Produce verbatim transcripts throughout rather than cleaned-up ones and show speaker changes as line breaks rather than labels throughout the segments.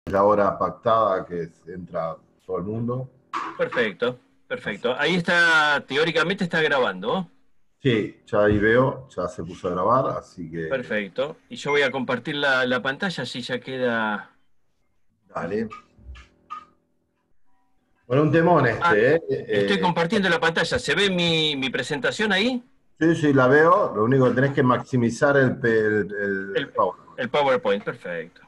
la hora pactada que entra todo el mundo.
Perfecto, perfecto. Ahí está, teóricamente está grabando.
Sí, ya ahí veo, ya se puso a grabar, así que
Perfecto. Y yo voy a compartir la, la pantalla, así ya queda.
dale. Bueno, un temón
Ah,
este, ¿eh?
estoy
Eh,
compartiendo la pantalla. ¿Se ve mi, mi presentación ahí?
sí, sí, la veo, lo único que tenés que maximizar el, pe- el, el- el
El,
PowerPoint.
el PowerPoint, perfecto.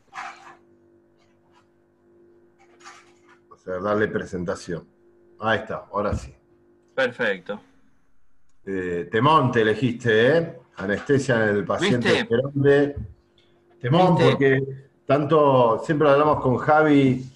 O sea, darle presentación. Ahí está, ahora sí.
Perfecto.
Eh, temón te elegiste, ¿eh? Anestesia en el paciente
¿Viste?
gerente. Temón
¿Viste?
porque tanto, siempre hablamos con Javi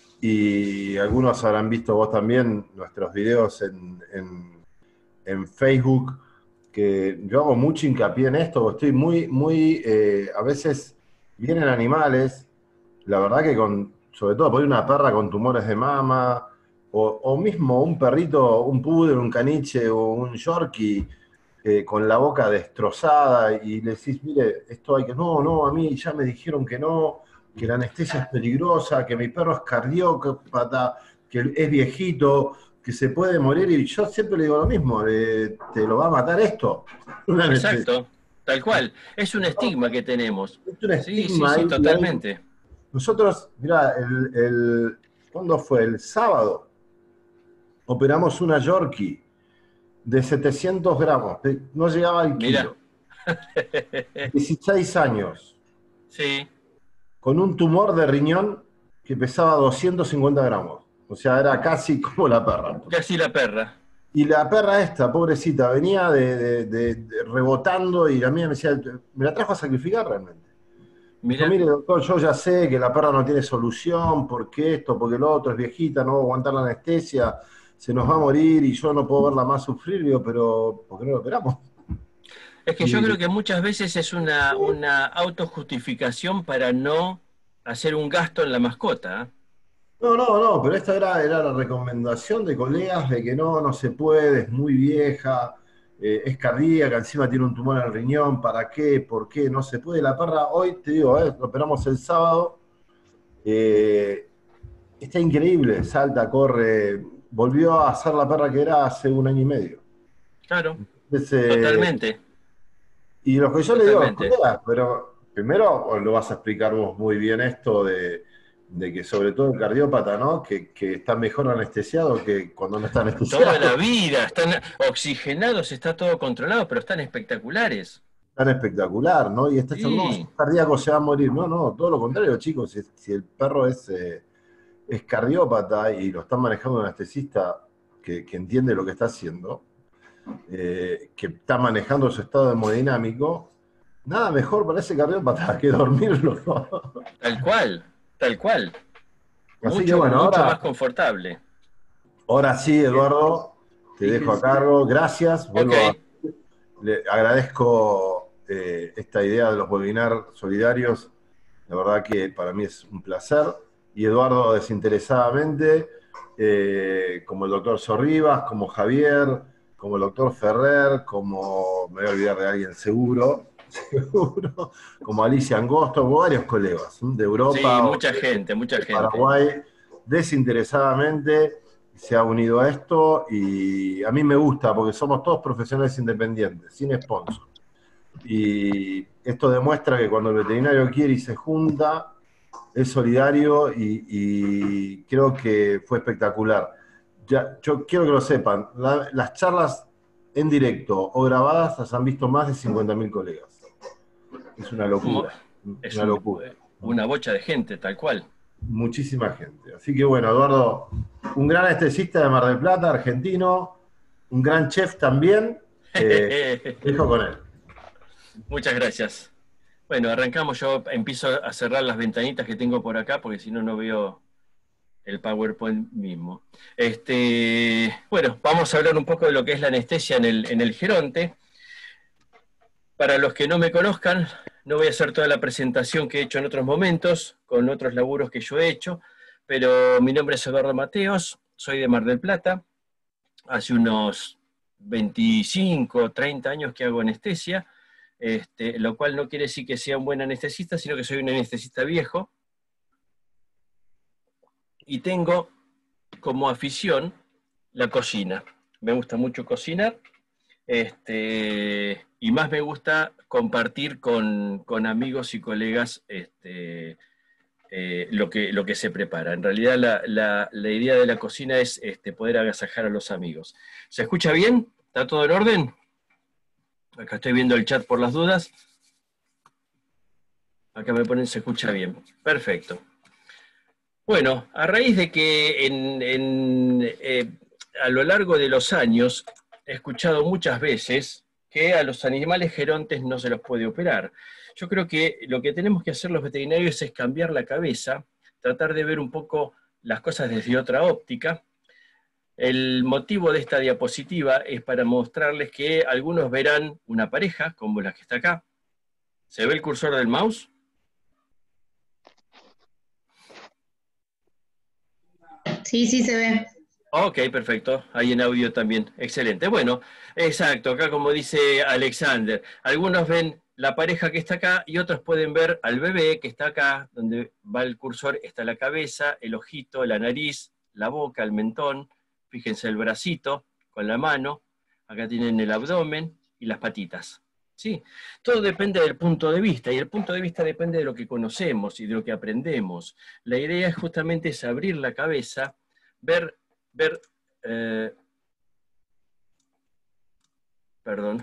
y algunos habrán visto vos también nuestros videos en, en- en Facebook, que yo hago mucho hincapié en esto, estoy muy, muy, eh, a veces vienen animales, la verdad que con, sobre todo por una perra con tumores de mama, o, o mismo un perrito, un poodle, un caniche o un yorkie, eh, con la boca destrozada y le decís, mire, esto hay que, no, no, a mí ya me dijeron que no, que la anestesia es peligrosa, que mi perro es cardiópata, que es viejito, que se puede morir, y yo siempre le digo lo mismo, eh, te lo va a matar esto, una anestesia.
Exacto. Tal cual. Es un estigma que tenemos.
Es un
Sí, sí,
estigma
sí,
y, y hay,
totalmente.
nosotros, mirá, el, el, ¿cuándo fue? El sábado operamos una Yorkie de setecientos gramos, no llegaba al
Mira.
kilo, dieciséis años,
Sí,
con un tumor de riñón que pesaba doscientos cincuenta gramos. O sea, era casi como la perra.
casi la perra.
Y la perra esta, pobrecita, venía de, de- de- de rebotando y la mía me decía, me la trajo a sacrificar realmente. Me dijo,
Mira.
mire doctor, yo ya sé que la perra no tiene solución, porque esto, porque lo otro, es viejita, no va a aguantar la anestesia, se nos va a morir y yo no puedo verla más sufrir, digo, pero ¿por qué no lo operamos?
Es que yo
Y,
creo que muchas veces es una, una autojustificación para no hacer un gasto en la mascota. ¿Eh?
no, no, no, pero esta era, era la recomendación de colegas de que no, no se puede, es muy vieja, eh, es cardíaca, encima tiene un tumor en el riñón, ¿para qué? ¿Por qué? No se puede. La perra, hoy te digo, eh, lo operamos el sábado, eh, está increíble, salta, corre, volvió a ser la perra que era hace un año y medio.
Claro,
Entonces, eh,
totalmente,
y lo que yo le digo a los
totalmente.
colegas, pero primero lo vas a explicar vos muy bien esto de, de que sobre todo el cardiópata, ¿no? Que, que está mejor anestesiado que cuando no está
Toda la
anestesiado.
vida, están oxigenados, está todo controlado, pero están espectaculares.
Tan espectacular, ¿no? Y está diciendo, no, si
Sí,
es cardíaco se va a morir. No, no, todo lo contrario, chicos. Si, si el perro es, eh, es cardiópata y lo está manejando un anestesista que, que entiende lo que está haciendo, eh, que está manejando su estado hemodinámico, nada mejor para ese cardiópata que dormirlo.
tal cual, tal cual.
Así que
Mucho,
bueno,
mucho más
ahora,
confortable.
ahora sí, Eduardo, te dejo a
Fíjense.
cargo. Gracias.
Ok,
Vuelvo a, le agradezco eh, esta idea de los webinars solidarios. La verdad que para mí es un placer. Y Eduardo, desinteresadamente, eh, como el doctor Sorribas, como Javier, como el doctor Ferrer, como, me voy a olvidar de alguien seguro, seguro, como Alicia Angosto, como varios colegas ¿sí? De
sí,
Europa o
mucha
de,
gente, mucha
de
gente.
Paraguay, desinteresadamente se ha unido a esto y a mí me gusta porque somos todos profesionales independientes, sin sponsor. Y esto demuestra que cuando el veterinario quiere y se junta, es solidario y, y creo que fue espectacular. Ya, yo quiero que lo sepan, la- las charlas en directo o grabadas las han visto más de cincuenta mil colegas. Es una
Mo-
locura,
Es
una
un-
locura.
una bocha de gente, tal cual.
Muchísima gente. Así que bueno, Eduardo, un gran anestesista de Mar del Plata, argentino, un gran chef también. Eh, dejo con él.
Muchas gracias. Bueno, arrancamos. Yo empiezo a cerrar las ventanitas que tengo por acá, porque si no, no veo el PowerPoint mismo. Este, bueno, vamos a hablar un poco de lo que es la anestesia en el, en el geronte. Para los que no me conozcan, no voy a hacer toda la presentación que he hecho en otros momentos, con otros laburos que yo he hecho, pero mi nombre es Eduardo Mateos, soy de Mar del Plata. Hace unos veinticinco, treinta años que hago anestesia, este, lo cual no quiere decir que sea un buen anestesista, sino que soy un anestesista viejo. y tengo como afición la cocina. Me gusta mucho cocinar, este, y más me gusta compartir con, con amigos y colegas este, eh, lo, que, lo que se prepara. En realidad la, la, la idea de la cocina es este, poder agasajar a los amigos. ¿Se escucha bien? ¿Está todo en orden? Acá estoy viendo el chat por las dudas. Acá me ponen se escucha bien. Perfecto. Bueno, a raíz de que en, en, eh, a lo largo de los años he escuchado muchas veces que a los animales gerontes no se los puede operar. Yo creo que lo que tenemos que hacer los veterinarios es cambiar la cabeza, tratar de ver un poco las cosas desde otra óptica. El motivo de esta diapositiva es para mostrarles que algunos verán una pareja, como la que está acá. ¿Se ve el cursor del mouse?
Sí, sí se ve.
Ok, perfecto. Ahí en audio también. Excelente. Bueno, exacto. Acá como dice Alexander, algunos ven la pareja que está acá y otros pueden ver al bebé que está acá, donde va el cursor, está la cabeza, el ojito, la nariz, la boca, el mentón. Fíjense el bracito con la mano. Acá tienen el abdomen y las patitas. ¿Sí? Todo depende del punto de vista, y el punto de vista depende de lo que conocemos y de lo que aprendemos. La idea es justamente es abrir la cabeza, ver ver, eh, perdón,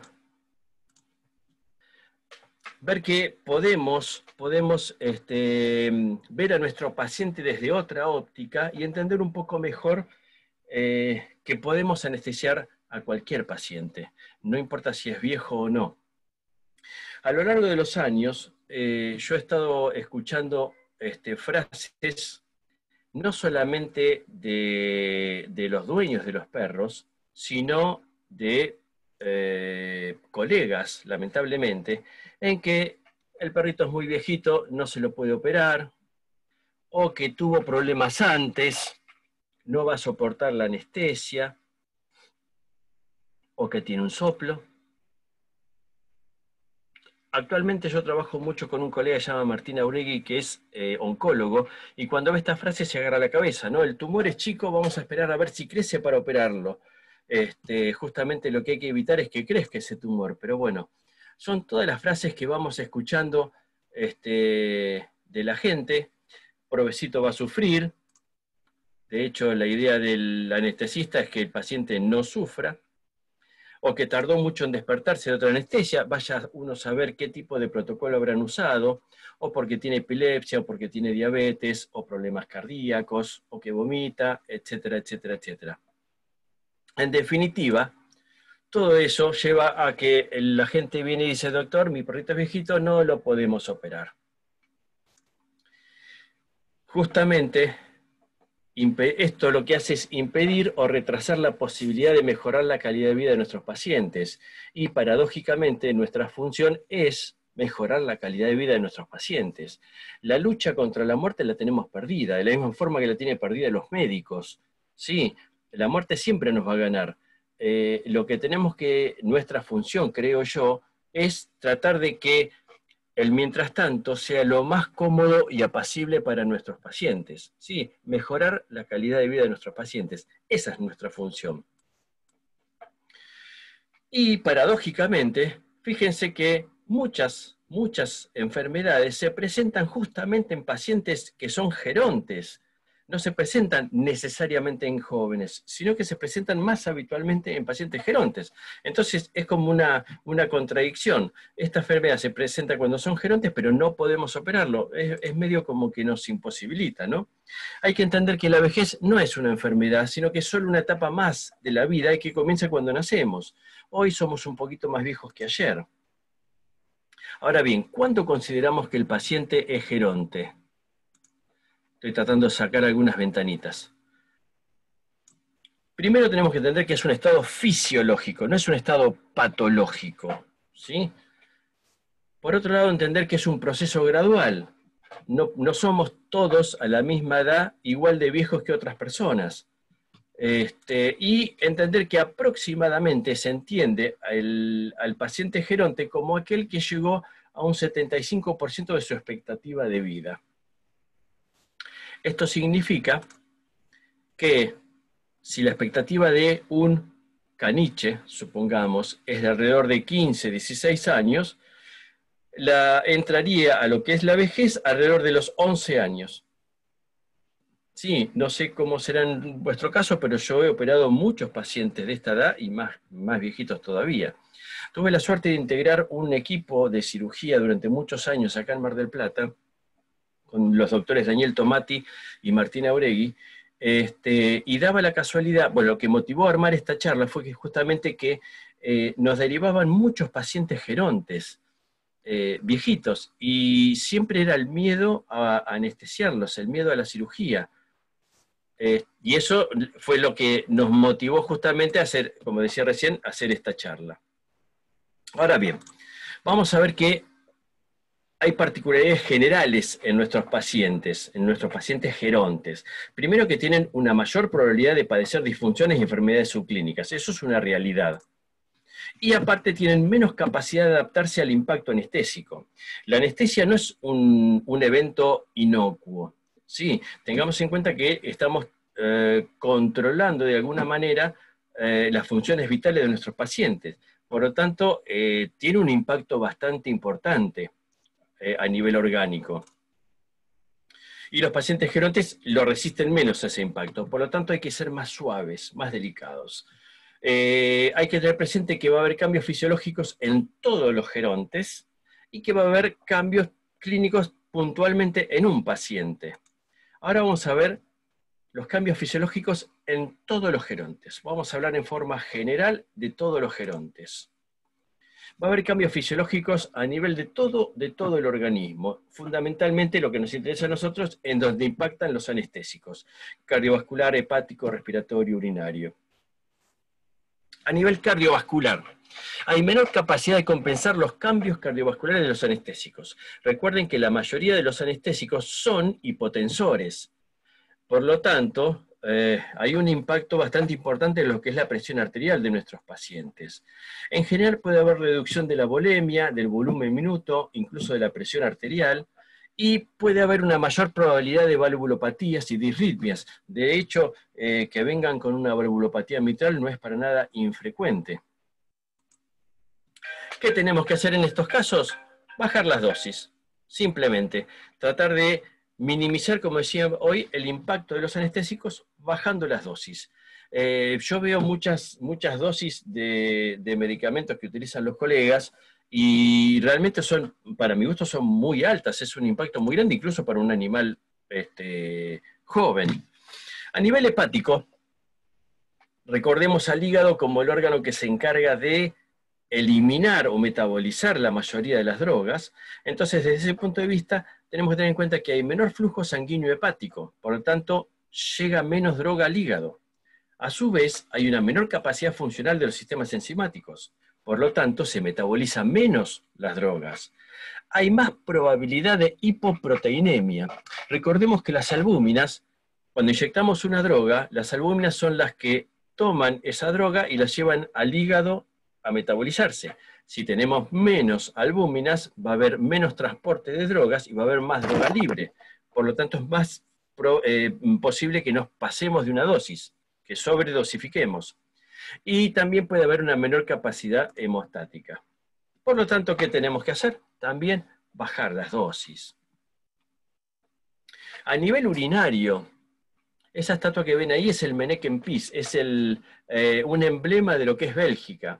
ver que podemos, podemos este, ver a nuestro paciente desde otra óptica y entender un poco mejor eh, que podemos anestesiar a cualquier paciente, no importa si es viejo o no. A lo largo de los años, eh, yo he estado escuchando este, frases no solamente de, de los dueños de los perros, sino de eh, colegas, lamentablemente, en que el perrito es muy viejito, no se lo puede operar, o que tuvo problemas antes, no va a soportar la anestesia, o que tiene un soplo. Actualmente yo trabajo mucho con un colega que se llama Martín Auregui, que es eh, oncólogo, y cuando ve esta frase se agarra la cabeza, ¿no? El tumor es chico, vamos a esperar a ver si crece para operarlo. Este, justamente lo que hay que evitar es que crezca ese tumor, pero bueno, son todas las frases que vamos escuchando este, de la gente. Provecito va a sufrir. De hecho, la idea del anestesista es que el paciente no sufra, o que tardó mucho en despertarse de otra anestesia, vaya uno a saber qué tipo de protocolo habrán usado, o porque tiene epilepsia, o porque tiene diabetes, o problemas cardíacos, o que vomita, etcétera, etcétera, etcétera. En definitiva, todo eso lleva a que la gente viene y dice, doctor, mi perrito es viejito, no lo podemos operar. Justamente, esto lo que hace es impedir o retrasar la posibilidad de mejorar la calidad de vida de nuestros pacientes. Y paradójicamente nuestra función es mejorar la calidad de vida de nuestros pacientes. La lucha contra la muerte la tenemos perdida, de la misma forma que la tienen perdida los médicos. Sí, la muerte siempre nos va a ganar. Eh, lo que tenemos que, nuestra función, creo yo, es tratar de que el mientras tanto sea lo más cómodo y apacible para nuestros pacientes. Sí, mejorar la calidad de vida de nuestros pacientes. Esa es nuestra función. Y paradójicamente, fíjense que muchas, muchas enfermedades se presentan justamente en pacientes que son gerontes. No se presentan necesariamente en jóvenes, sino que se presentan más habitualmente en pacientes gerontes. Entonces es como una, una contradicción. Esta enfermedad se presenta cuando son gerontes, pero no podemos operarlo. Es, es medio como que nos imposibilita, ¿no? Hay que entender que la vejez no es una enfermedad, sino que es solo una etapa más de la vida y que comienza cuando nacemos. Hoy somos un poquito más viejos que ayer. Ahora bien, ¿cuándo consideramos que el paciente es geronte? Estoy tratando de sacar algunas ventanitas. Primero tenemos que entender que es un estado fisiológico, no es un estado patológico, ¿sí? Por otro lado, entender que es un proceso gradual. No, no somos todos a la misma edad igual de viejos que otras personas. Este, y entender que aproximadamente se entiende al, al paciente geronte como aquel que llegó a un setenta y cinco por ciento de su expectativa de vida. Esto significa que si la expectativa de un caniche, supongamos, es de alrededor de quince, dieciséis años, la, entraría a lo que es la vejez alrededor de los once años. Sí, no sé cómo será en vuestro caso, pero yo he operado muchos pacientes de esta edad y más, más viejitos todavía. Tuve la suerte de integrar un equipo de cirugía durante muchos años acá en Mar del Plata, con los doctores Daniel Tomati y Martín Auregui, este, y daba la casualidad, bueno, lo que motivó a armar esta charla fue que justamente que eh, nos derivaban muchos pacientes gerontes, eh, viejitos, y siempre era el miedo a, a anestesiarlos, el miedo a la cirugía. Eh, y eso fue lo que nos motivó justamente a hacer, como decía recién, a hacer esta charla. Ahora bien, vamos a ver que hay particularidades generales en nuestros pacientes, en nuestros pacientes gerontes. Primero, que tienen una mayor probabilidad de padecer disfunciones y enfermedades subclínicas. Eso es una realidad. Y aparte tienen menos capacidad de adaptarse al impacto anestésico. La anestesia no es un, un evento inocuo. Sí, tengamos en cuenta que estamos eh, controlando de alguna manera eh, las funciones vitales de nuestros pacientes. Por lo tanto, eh, tiene un impacto bastante importante eh, a nivel orgánico. Y los pacientes gerontes lo resisten menos a ese impacto. Por lo tanto, hay que ser más suaves, más delicados. Eh, hay que tener presente que va a haber cambios fisiológicos en todos los gerontes y que va a haber cambios clínicos puntualmente en un paciente. Ahora vamos a ver los cambios fisiológicos en todos los gerontes. Vamos a hablar en forma general de todos los gerontes. Va a haber cambios fisiológicos a nivel de todo, de todo el organismo. Fundamentalmente lo que nos interesa a nosotros en donde impactan los anestésicos: cardiovascular, hepático, respiratorio, urinario. A nivel cardiovascular, hay menor capacidad de compensar los cambios cardiovasculares de los anestésicos. Recuerden que la mayoría de los anestésicos son hipotensores. Por lo tanto, eh, hay un impacto bastante importante en lo que es la presión arterial de nuestros pacientes. En general puede haber reducción de la volemia, del volumen minuto, incluso de la presión arterial, y puede haber una mayor probabilidad de valvulopatías y disritmias. De hecho, eh, que vengan con una valvulopatía mitral no es para nada infrecuente. ¿Qué tenemos que hacer en estos casos? Bajar las dosis, simplemente. Tratar de minimizar, como decía hoy, el impacto de los anestésicos bajando las dosis. Eh, yo veo muchas, muchas dosis de, de medicamentos que utilizan los colegas, y realmente son, para mi gusto, son muy altas. Es un impacto muy grande, incluso para un animal este, joven. A nivel hepático, recordemos al hígado como el órgano que se encarga de eliminar o metabolizar la mayoría de las drogas. Entonces, desde ese punto de vista, tenemos que tener en cuenta que hay menor flujo sanguíneo hepático, por lo tanto, llega menos droga al hígado. A su vez, hay una menor capacidad funcional de los sistemas enzimáticos, por lo tanto, se metabolizan menos las drogas. Hay más probabilidad de hipoproteinemia. Recordemos que las albúminas, cuando inyectamos una droga, las albúminas son las que toman esa droga y la llevan al hígado a metabolizarse. Si tenemos menos albúminas, va a haber menos transporte de drogas y va a haber más droga libre. Por lo tanto, es más pro, eh, posible que nos pasemos de una dosis, que sobredosifiquemos. Y también puede haber una menor capacidad hemostática. Por lo tanto, ¿qué tenemos que hacer? También bajar las dosis. A nivel urinario, esa estatua que ven ahí es el Manneken Pis, es el, eh, un emblema de lo que es Bélgica.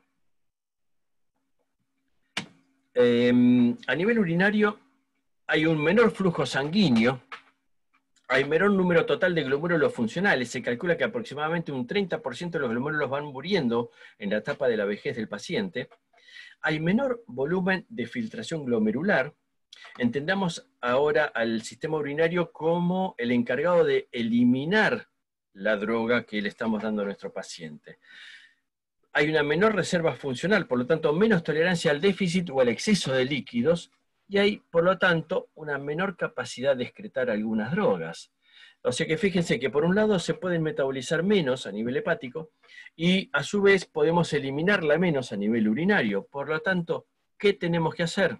Eh, a nivel urinario hay un menor flujo sanguíneo, hay menor número total de glóbulos funcionales. Se calcula que aproximadamente un treinta por ciento de los glóbulos van muriendo en la etapa de la vejez del paciente. Hay menor volumen de filtración glomerular. Entendamos ahora al sistema urinario como el encargado de eliminar la droga que le estamos dando a nuestro paciente. Hay una menor reserva funcional, por lo tanto, menos tolerancia al déficit o al exceso de líquidos, y hay, por lo tanto, una menor capacidad de excretar algunas drogas. O sea que fíjense que por un lado se pueden metabolizar menos a nivel hepático, y a su vez podemos eliminarla menos a nivel urinario. Por lo tanto, ¿qué tenemos que hacer?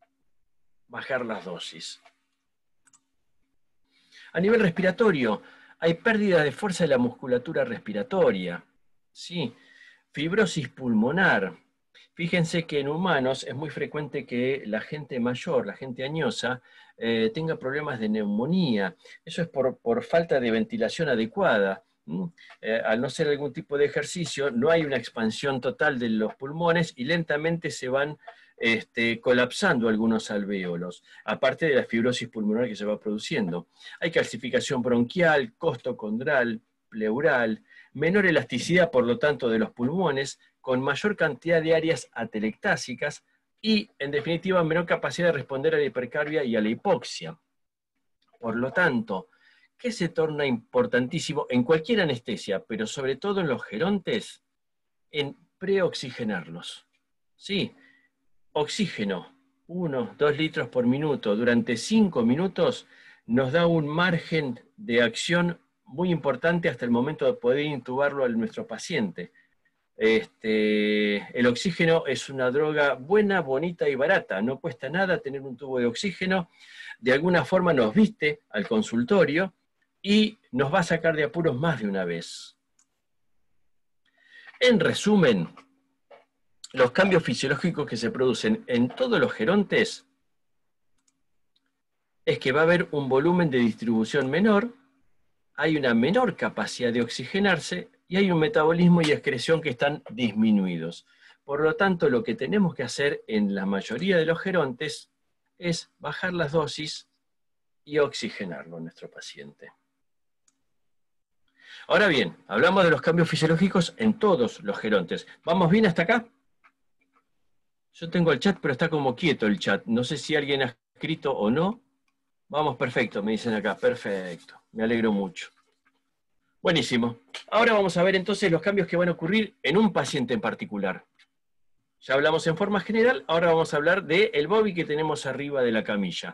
Bajar las dosis. A nivel respiratorio, Hay pérdida de fuerza de la musculatura respiratoria, ¿sí? Fibrosis pulmonar. Fíjense que en humanos es muy frecuente que la gente mayor, la gente añosa, eh, tenga problemas de neumonía. Eso es por, por falta de ventilación adecuada. ¿Mm? Eh, al no hacer algún tipo de ejercicio, no hay una expansión total de los pulmones y lentamente se van este, colapsando algunos alvéolos, aparte de la fibrosis pulmonar que se va produciendo. Hay calcificación bronquial, costocondral, pleural, menor elasticidad, por lo tanto, de los pulmones, con mayor cantidad de áreas atelectásicas y, en definitiva, menor capacidad de responder a la hipercarbia y a la hipoxia. Por lo tanto, ¿qué se torna importantísimo en cualquier anestesia, pero sobre todo en los gerontes? En preoxigenarlos. ¿Sí? Oxígeno, uno, dos litros por minuto, durante cinco minutos, nos da un margen de acción muy importante hasta el momento de poder intubarlo a nuestro paciente. Este, el oxígeno es una droga buena, bonita y barata, no cuesta nada tener un tubo de oxígeno, de alguna forma nos viste al consultorio y nos va a sacar de apuros más de una vez. En resumen, los cambios fisiológicos que se producen en todos los gerontes es que va a haber un volumen de distribución menor, hay una menor capacidad de oxigenarse y hay un metabolismo y excreción que están disminuidos. Por lo tanto, lo que tenemos que hacer en la mayoría de los gerontes es bajar las dosis y oxigenarlo a nuestro paciente. Ahora bien, hablamos de los cambios fisiológicos en todos los gerontes. ¿Vamos bien hasta acá? Yo tengo el chat, pero está como quieto el chat. No sé si alguien ha escrito o no. Vamos, perfecto, me dicen acá. Perfecto, me alegro mucho. Buenísimo. Ahora vamos a ver entonces los cambios que van a ocurrir en un paciente en particular. Ya hablamos en forma general, ahora vamos a hablar del Bobby que tenemos arriba de la camilla.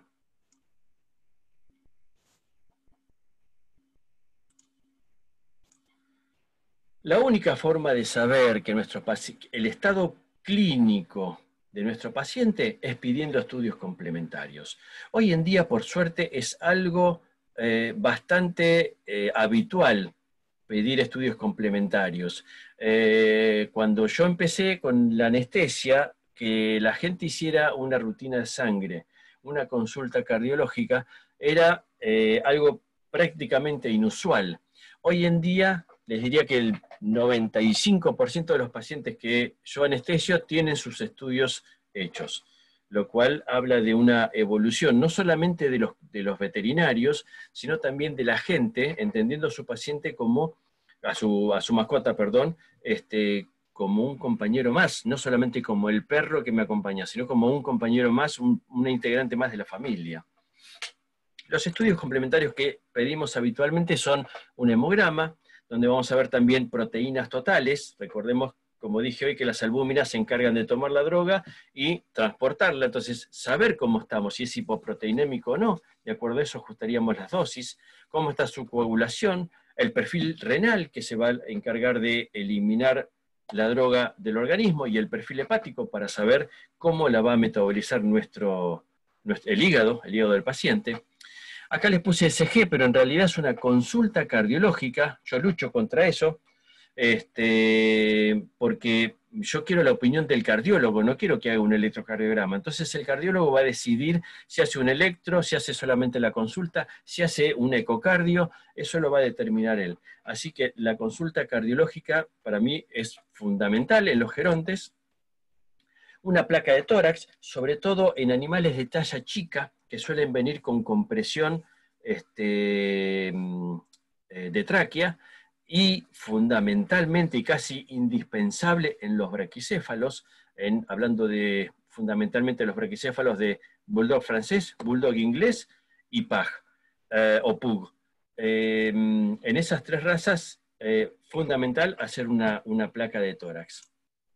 La única forma de saber que nuestro el estado clínico de nuestro paciente es pidiendo estudios complementarios. Hoy en día, por suerte, es algo eh, bastante eh, habitual pedir estudios complementarios. Eh, cuando yo empecé con la anestesia, que la gente hiciera una rutina de sangre, una consulta cardiológica, era eh, algo prácticamente inusual. Hoy en día, les diría que el noventa y cinco por ciento de los pacientes que yo anestesio tienen sus estudios hechos, lo cual habla de una evolución, no solamente de los, de los veterinarios, sino también de la gente, entendiendo a su paciente como, a su, a su mascota, perdón, este, como un compañero más, no solamente como el perro que me acompaña, sino como un compañero más, un, una integrante más de la familia. Los estudios complementarios que pedimos habitualmente son un hemograma, donde vamos a ver también proteínas totales. Recordemos, como dije hoy, que las albúminas se encargan de tomar la droga y transportarla. Entonces, saber cómo estamos, si es hipoproteinémico o no, de acuerdo a eso ajustaríamos las dosis, cómo está su coagulación, el perfil renal, que se va a encargar de eliminar la droga del organismo, y el perfil hepático para saber cómo la va a metabolizar nuestro, nuestro, el hígado, el hígado del paciente. Acá les puse E C G, pero en realidad es una consulta cardiológica. Yo lucho contra eso, este, porque yo quiero la opinión del cardiólogo, no quiero que haga un electrocardiograma. Entonces el cardiólogo va a decidir si hace un electro, si hace solamente la consulta, si hace un ecocardio, eso lo va a determinar él. Así que la consulta cardiológica para mí es fundamental en los gerontes. Una placa de tórax, sobre todo en animales de talla chica, que suelen venir con compresión este, de tráquea, y fundamentalmente y casi indispensable en los braquicéfalos, en, hablando de fundamentalmente de los braquicéfalos de bulldog francés, bulldog inglés y pug, eh, o pug. Eh, en esas tres razas, eh, fundamental hacer una, una placa de tórax.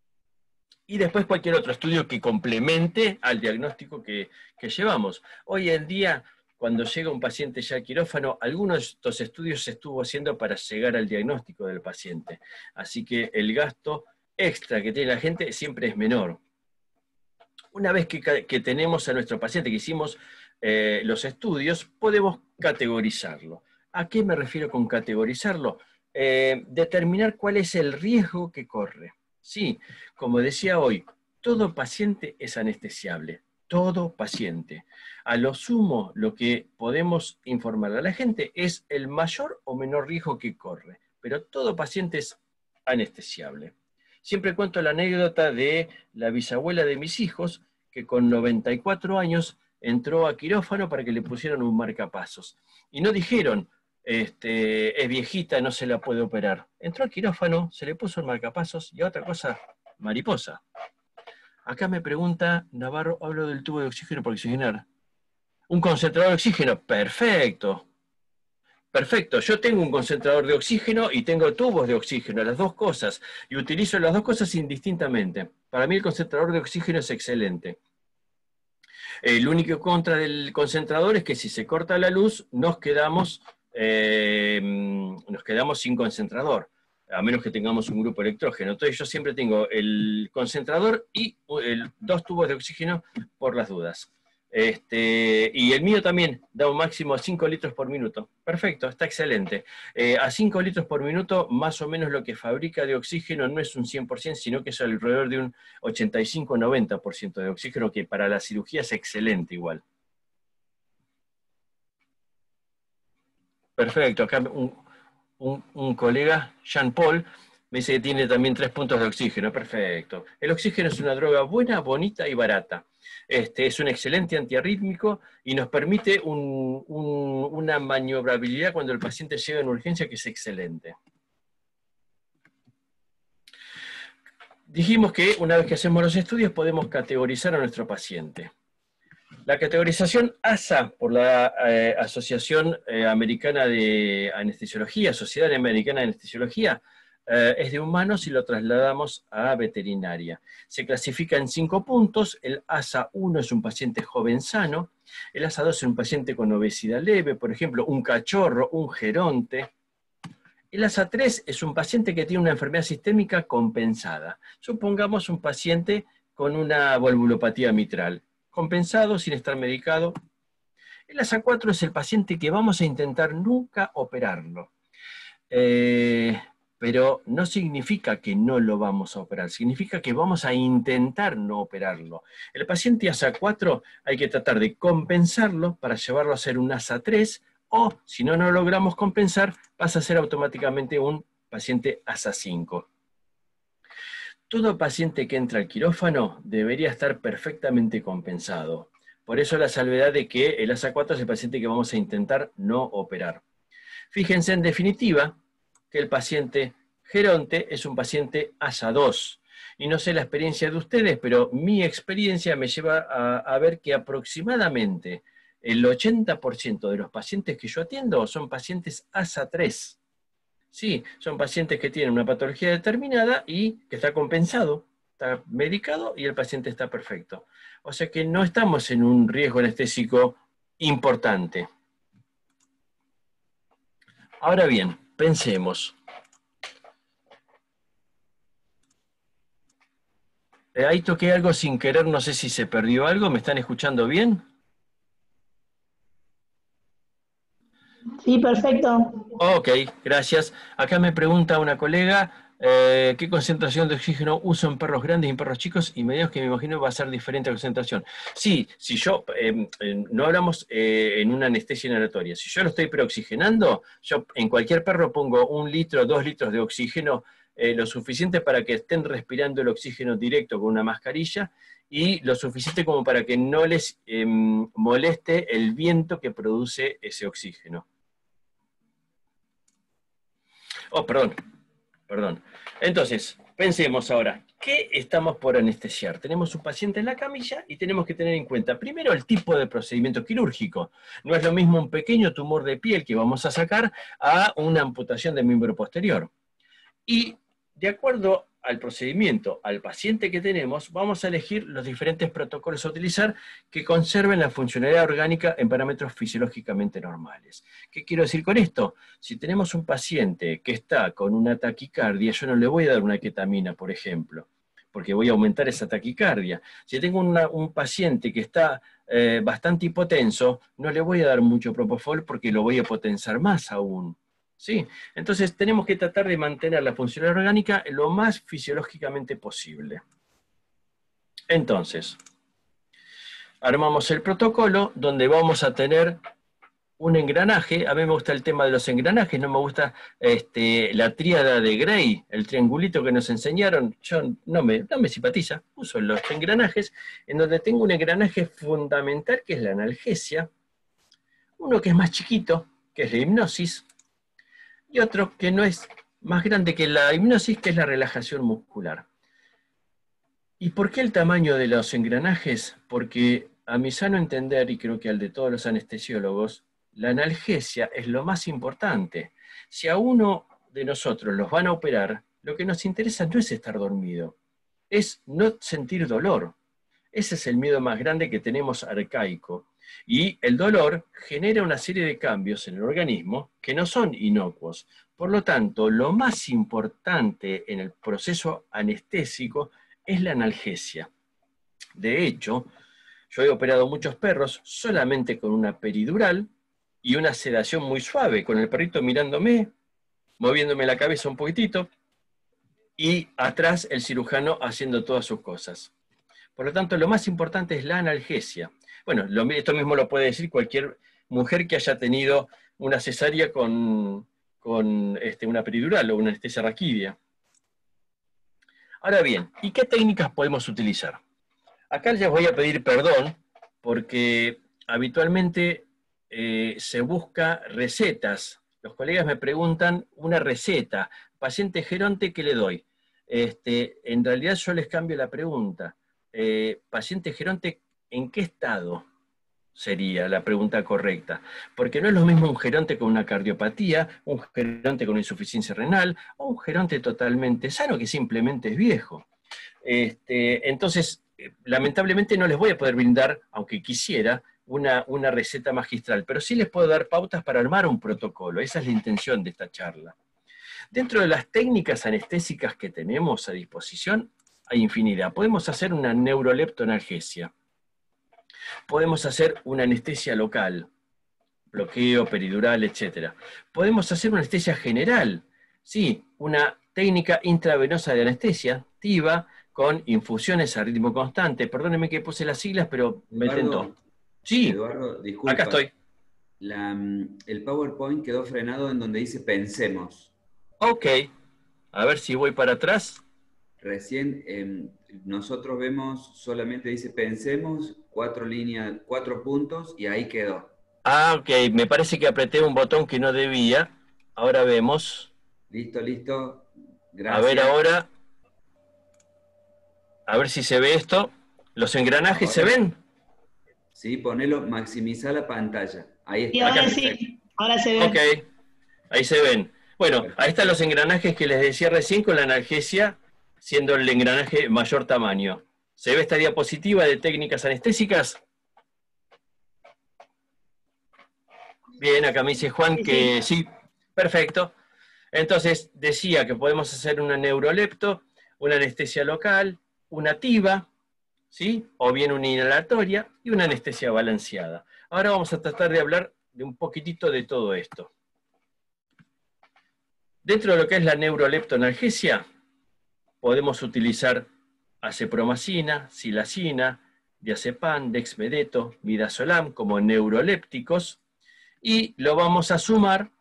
Y después cualquier otro estudio que complemente al diagnóstico que, que llevamos. Hoy en día, cuando llega un paciente ya al quirófano, algunos de estos estudios se estuvo haciendo para llegar al diagnóstico del paciente. Así que el gasto extra que tiene la gente siempre es menor. Una vez que, que tenemos a nuestro paciente, que hicimos eh, los estudios, podemos categorizarlo. ¿A qué me refiero con categorizarlo? Eh, determinar cuál es el riesgo que corre. Sí, como decía hoy, todo paciente es anestesiable, todo paciente. A lo sumo, lo que podemos informar a la gente es el mayor o menor riesgo que corre, pero todo paciente es anestesiable. Siempre cuento la anécdota de la bisabuela de mis hijos, que con noventa y cuatro años entró a quirófano para que le pusieran un marcapasos. Y no dijeron, este, es viejita, no se la puede operar. Entró al quirófano, se le puso el marcapasos y a otra cosa, mariposa. Acá me pregunta Navarro, hablo del tubo de oxígeno para oxigenar. ¿Un concentrador de oxígeno? Perfecto. Perfecto, yo tengo un concentrador de oxígeno y tengo tubos de oxígeno, las dos cosas, y utilizo las dos cosas indistintamente. Para mí el concentrador de oxígeno es excelente. El único contra del concentrador es que si se corta la luz, nos quedamos, eh, nos quedamos sin concentrador, a menos que tengamos un grupo electrógeno. Entonces yo siempre tengo el concentrador y el, dos tubos de oxígeno por las dudas. Este, y el mío también da un máximo de cinco litros por minuto. Perfecto, está excelente. Eh, a cinco litros por minuto, más o menos lo que fabrica de oxígeno no es un cien por ciento, sino que es alrededor de un ochenta y cinco a noventa por ciento de oxígeno, que para la cirugía es excelente igual. Perfecto, acá un, un, un colega, Jean Paul, me dice que tiene también tres puntos de oxígeno. Perfecto. El oxígeno es una droga buena, bonita y barata. Este, es un excelente antiarrítmico y nos permite un, un, una maniobrabilidad cuando el paciente llega en urgencia que es excelente. Dijimos que una vez que hacemos los estudios podemos categorizar a nuestro paciente. La categorización A S A, por la eh, Asociación eh, Americana de Anestesiología, Sociedad Americana de Anestesiología, eh, es de humanos y lo trasladamos a veterinaria. Se clasifica en cinco puntos. El A S A uno es un paciente joven sano, el A S A dos es un paciente con obesidad leve, por ejemplo, un cachorro, un geronte. El A S A tres es un paciente que tiene una enfermedad sistémica compensada. Supongamos un paciente con una valvulopatía mitral, compensado sin estar medicado. El A S A cuatro es el paciente que vamos a intentar nunca operarlo. Eh, pero no significa que no lo vamos a operar, significa que vamos a intentar no operarlo. El paciente A S A cuatro hay que tratar de compensarlo para llevarlo a ser un A S A tres, o si no no logramos compensar, pasa a ser automáticamente un paciente A S A cinco. Todo paciente que entra al quirófano debería estar perfectamente compensado. Por eso la salvedad de que el A S A cuatro es el paciente que vamos a intentar no operar. Fíjense en definitiva que el paciente geronte es un paciente A S A dos. Y no sé la experiencia de ustedes, pero mi experiencia me lleva a, a ver que aproximadamente el ochenta por ciento de los pacientes que yo atiendo son pacientes A S A tres. Sí, son pacientes que tienen una patología determinada y que está compensado, está medicado y el paciente está perfecto. O sea que no estamos en un riesgo anestésico importante. Ahora bien, pensemos. Eh, ahí toqué algo sin querer, no sé si se perdió algo, ¿me están escuchando bien?
Sí, perfecto.
Ok, gracias. Acá me pregunta una colega, eh, ¿qué concentración de oxígeno uso en perros grandes y en perros chicos y medianos, que me imagino va a ser diferente la concentración? Sí, si yo, eh, eh, no hablamos eh, en una anestesia inhalatoria, si yo lo estoy preoxigenando, yo en cualquier perro pongo un litro, dos litros de oxígeno, eh, lo suficiente para que estén respirando el oxígeno directo con una mascarilla, y lo suficiente como para que no les eh, moleste el viento que produce ese oxígeno. Oh, perdón, perdón. Entonces, pensemos ahora, ¿qué estamos por anestesiar? Tenemos un paciente en la camilla y tenemos que tener en cuenta, primero, el tipo de procedimiento quirúrgico. No es lo mismo un pequeño tumor de piel que vamos a sacar a una amputación de miembro posterior. Y de acuerdo al procedimiento, al paciente que tenemos, vamos a elegir los diferentes protocolos a utilizar que conserven la funcionalidad orgánica en parámetros fisiológicamente normales. ¿Qué quiero decir con esto? Si tenemos un paciente que está con una taquicardia, yo no le voy a dar una ketamina, por ejemplo, porque voy a aumentar esa taquicardia. Si tengo una, un paciente que está eh, bastante hipotenso, no le voy a dar mucho propofol porque lo voy a potenzar más aún. ¿Sí? Entonces tenemos que tratar de mantener la funcionalidad orgánica lo más fisiológicamente posible. Entonces, armamos el protocolo donde vamos a tener un engranaje. A mí me gusta el tema de los engranajes, no me gusta este, la tríada de Gray, el triangulito que nos enseñaron. Yo no me, no me simpatiza, uso los engranajes, en donde tengo un engranaje fundamental que es la analgesia, uno que es más chiquito, que es la hipnosis, y otro que no es más grande que la hipnosis, que es la relajación muscular. ¿Y por qué el tamaño de los engranajes? Porque a mi sano entender, y creo que al de todos los anestesiólogos, la analgesia es lo más importante. Si a uno de nosotros los van a operar, lo que nos interesa no es estar dormido, es no sentir dolor. Ese es el miedo más grande que tenemos arcaico. Y el dolor genera una serie de cambios en el organismo que no son inocuos. Por lo tanto, lo más importante en el proceso anestésico es la analgesia. De hecho, yo he operado muchos perros solamente con una peridural y una sedación muy suave, con el perrito mirándome, moviéndome la cabeza un poquitito, y atrás el cirujano haciendo todas sus cosas. Por lo tanto, lo más importante es la analgesia. Bueno, lo, esto mismo lo puede decir cualquier mujer que haya tenido una cesárea con, con este, una peridural o una anestesia raquídea. Ahora bien, ¿y qué técnicas podemos utilizar? Acá les voy a pedir perdón, porque habitualmente eh, se busca recetas. Los colegas me preguntan una receta. Paciente geronte, ¿qué le doy? Este, en realidad yo les cambio la pregunta. Eh, paciente geronte, ¿en qué estado sería la pregunta correcta? Porque no es lo mismo un geronte con una cardiopatía, un geronte con una insuficiencia renal, o un geronte totalmente sano que simplemente es viejo. Este, entonces, lamentablemente no les voy a poder brindar, aunque quisiera, una, una receta magistral, pero sí les puedo dar pautas para armar un protocolo. Esa es la intención de esta charla. Dentro de las técnicas anestésicas que tenemos a disposición, hay infinidad. Podemos hacer una neuroleptoanalgesia. Podemos hacer una anestesia local, bloqueo, peridural, etcétera. Podemos hacer una anestesia general. Sí, una técnica intravenosa de anestesia, TIVA, con infusiones a ritmo constante. Perdónenme que puse las siglas, pero me
Eduardo,
tentó. Sí,
Eduardo, disculpa.
acá estoy.
La, el PowerPoint quedó frenado en donde dice pensemos.
Ok, a ver si voy para atrás.
Recién eh, nosotros vemos, solamente dice pensemos, cuatro líneas, cuatro puntos, y ahí quedó.
Ah, ok, me parece que apreté un botón que no debía. Ahora vemos.
Listo, listo. Gracias.
A ver ahora. A ver si se ve esto. ¿Los engranajes
Ahora,
se ven?
Sí, ponelo, maximizar la pantalla. Ahí está.
Y ahora
Acá.
sí, ahora se ve.
Ok, ahí se ven. Bueno, ahí están los engranajes que les decía recién con la analgesia, siendo el engranaje mayor tamaño. ¿Se ve esta diapositiva de técnicas anestésicas? Bien, acá me dice Juan que sí, perfecto. Entonces, decía que podemos hacer una neurolepto, una anestesia local, una TIVA, ¿sí? O bien una inhalatoria y una anestesia balanceada. Ahora vamos a tratar de hablar de un poquitito de todo esto. Dentro de lo que es la neuroleptoanalgesia, podemos utilizar acepromacina, silacina, diazepam, dexmedeto, midazolam como neurolépticos, y lo vamos a sumar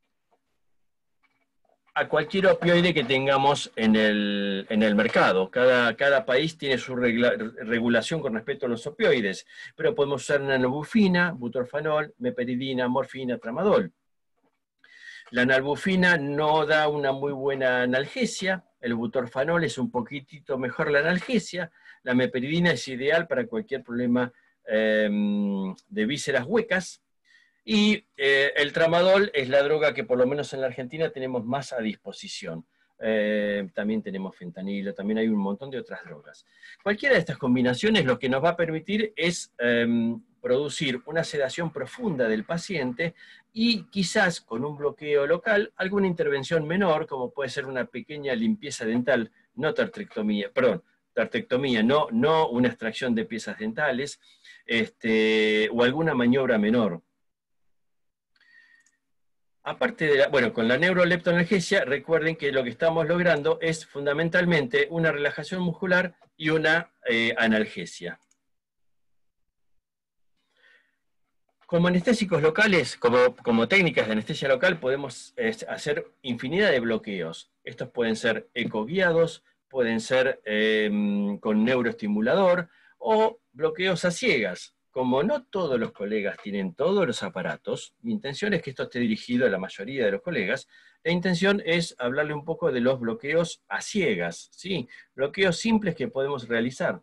a cualquier opioide que tengamos en el, en el mercado. Cada, cada país tiene su regla, regulación con respecto a los opioides, pero podemos usar nalbufina, butorfanol, meperidina, morfina, tramadol. La nalbufina no da una muy buena analgesia, el butorfanol es un poquitito mejor la analgesia, la meperidina es ideal para cualquier problema eh, de vísceras huecas, y eh, el tramadol es la droga que por lo menos en la Argentina tenemos más a disposición. Eh, también tenemos fentanilo, también hay un montón de otras drogas. Cualquiera de estas combinaciones lo que nos va a permitir es eh, producir una sedación profunda del paciente y quizás con un bloqueo local alguna intervención menor, como puede ser una pequeña limpieza dental, no tartrectomía, perdón, tartectomía, no, no una extracción de piezas dentales, este, o alguna maniobra menor. Aparte de la, bueno, con la neuroleptoanalgesia, recuerden que lo que estamos logrando es fundamentalmente una relajación muscular y una eh, analgesia. Como anestésicos locales, como, como técnicas de anestesia local, podemos eh, hacer infinidad de bloqueos. Estos pueden ser ecoguiados, pueden ser eh, con neuroestimulador o bloqueos a ciegas. Como no todos los colegas tienen todos los aparatos, mi intención es que esto esté dirigido a la mayoría de los colegas. La intención es hablarle un poco de los bloqueos a ciegas, ¿sí? Bloqueos simples que podemos realizar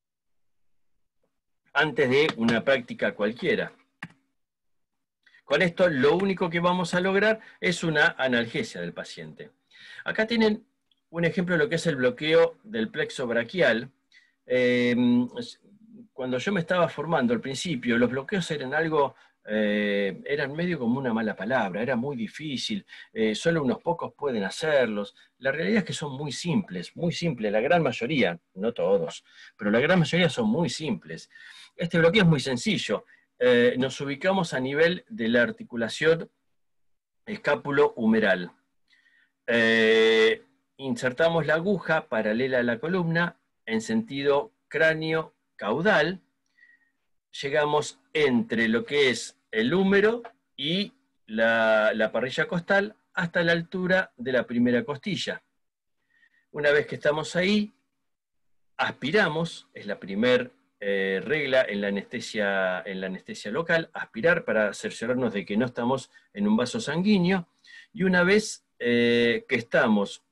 antes de una práctica cualquiera. Con esto lo único que vamos a lograr es una analgesia del paciente. Acá tienen un ejemplo de lo que es el bloqueo del plexo braquial. Eh, cuando yo me estaba formando al principio, los bloqueos eran algo, eh, eran medio como una mala palabra, era muy difícil, eh, solo unos pocos pueden hacerlos. La realidad es que son muy simples, muy simples, la gran mayoría, no todos, pero la gran mayoría son muy simples. Este bloqueo es muy sencillo. Eh, nos ubicamos a nivel de la articulación escápulo-humeral. Eh, insertamos la aguja paralela a la columna en sentido cráneo-caudal. Llegamos entre lo que es el húmero y la, la parrilla costal hasta la altura de la primera costilla. Una vez que estamos ahí, aspiramos, es la primera Eh, regla en la, anestesia, en la anestesia local, aspirar para cerciorarnos de que no estamos en un vaso sanguíneo, y una vez eh, que estamos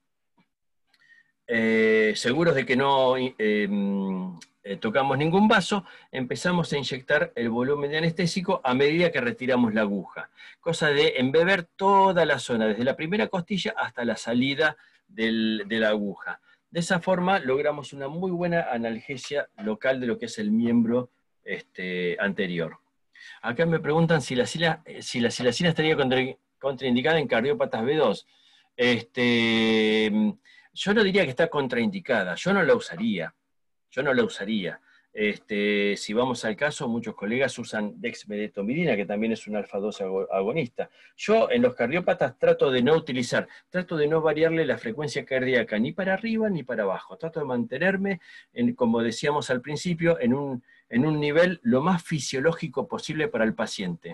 eh, seguros de que no eh, eh, tocamos ningún vaso, empezamos a inyectar el volumen de anestésico a medida que retiramos la aguja, cosa de embeber toda la zona, desde la primera costilla hasta la salida del, de la aguja. De esa forma logramos una muy buena analgesia local de lo que es el miembro este, anterior. Acá me preguntan si la, si la silacina estaría contra, contraindicada en cardiópatas B dos. Este, yo no diría que está contraindicada, yo no la usaría. Yo no la usaría. Este, si vamos al caso, muchos colegas usan dexmedetomidina, que también es un alfa dos agonista. Yo en los cardiópatas trato de no utilizar, trato de no variarle la frecuencia cardíaca ni para arriba ni para abajo. Trato de mantenerme, en, como decíamos al principio, en un, en un nivel lo más fisiológico posible para el paciente.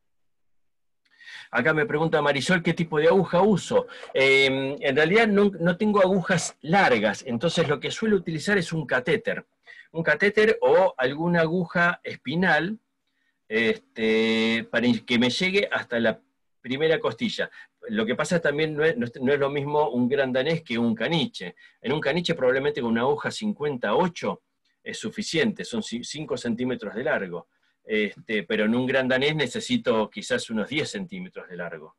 Acá me pregunta Marisol qué tipo de aguja uso. Eh, en realidad no, no tengo agujas largas, entonces lo que suelo utilizar es un catéter. Un catéter o alguna aguja espinal este, para que me llegue hasta la primera costilla. Lo que pasa también no es, no es lo mismo un gran danés que un caniche. En un caniche probablemente con una aguja cincuenta y ocho es suficiente, son cinco centímetros de largo. Este, pero en un gran danés necesito quizás unos diez centímetros de largo.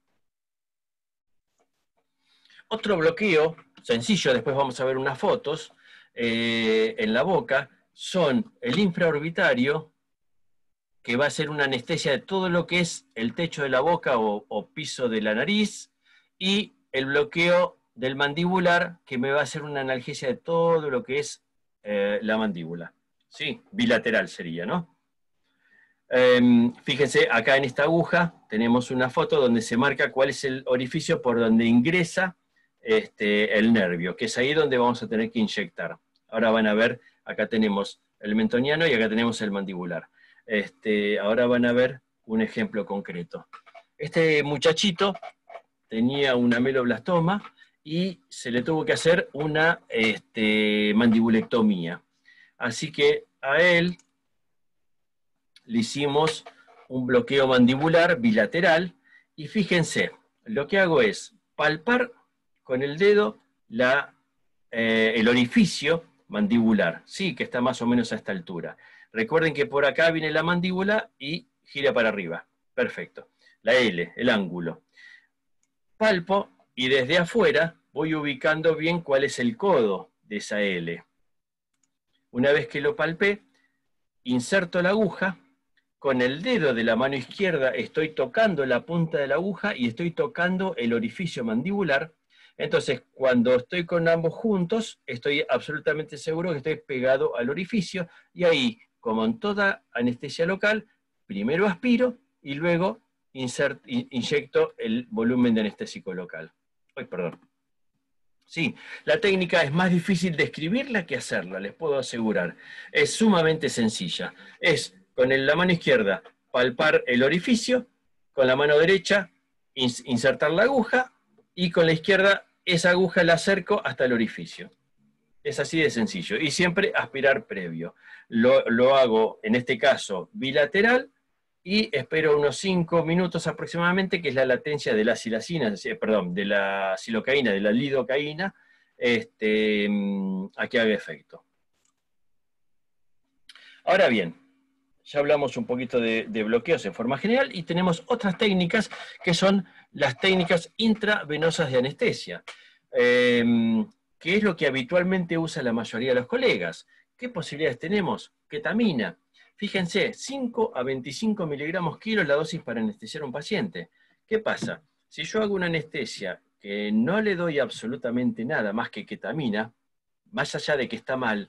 Otro bloqueo, sencillo, después vamos a ver unas fotos, eh, en la boca, son el infraorbitario, que va a ser una anestesia de todo lo que es el techo de la boca o, o piso de la nariz, y el bloqueo del mandibular, que me va a hacer una analgesia de todo lo que es eh, la mandíbula. ¿Sí? Bilateral sería, ¿no? Eh, fíjense, acá en esta aguja tenemos una foto donde se marca cuál es el orificio por donde ingresa este, el nervio, que es ahí donde vamos a tener que inyectar. Ahora van a ver, acá tenemos el mentoniano y acá tenemos el mandibular. Este, ahora van a ver un ejemplo concreto. Este muchachito tenía una ameloblastoma y se le tuvo que hacer una este, mandibulectomía. Así que a él le hicimos un bloqueo mandibular bilateral, y fíjense, lo que hago es palpar con el dedo la, eh, el orificio mandibular, sí, que está más o menos a esta altura. Recuerden que por acá viene la mandíbula y gira para arriba. Perfecto. La L, el ángulo. Palpo y desde afuera voy ubicando bien cuál es el codo de esa L. Una vez que lo palpé, inserto la aguja. Con el dedo de la mano izquierda estoy tocando la punta de la aguja y estoy tocando el orificio mandibular, Entonces, cuando estoy con ambos juntos, estoy absolutamente seguro que estoy pegado al orificio, y ahí, como en toda anestesia local, primero aspiro y luego insert, inyecto el volumen de anestésico local. Ay, perdón. Sí, la técnica es más difícil de escribirla que hacerla, les puedo asegurar. Es sumamente sencilla. Es con la mano izquierda palpar el orificio, con la mano derecha insertar la aguja, y con la izquierda esa aguja la acerco hasta el orificio. Es así de sencillo. Y siempre aspirar previo. Lo, lo hago, en este caso, bilateral, y espero unos cinco minutos aproximadamente, que es la latencia de la silacina, perdón, de la silocaína, de la lidocaína, este, a que haga efecto. Ahora bien, ya hablamos un poquito de, de bloqueos en forma general, y tenemos otras técnicas que son las técnicas intravenosas de anestesia, eh, que es lo que habitualmente usa la mayoría de los colegas. ¿Qué posibilidades tenemos? Ketamina. Fíjense, cinco a veinticinco miligramos kilo la dosis para anestesiar a un paciente. ¿Qué pasa? Si yo hago una anestesia que no le doy absolutamente nada más que ketamina, más allá de que está mal,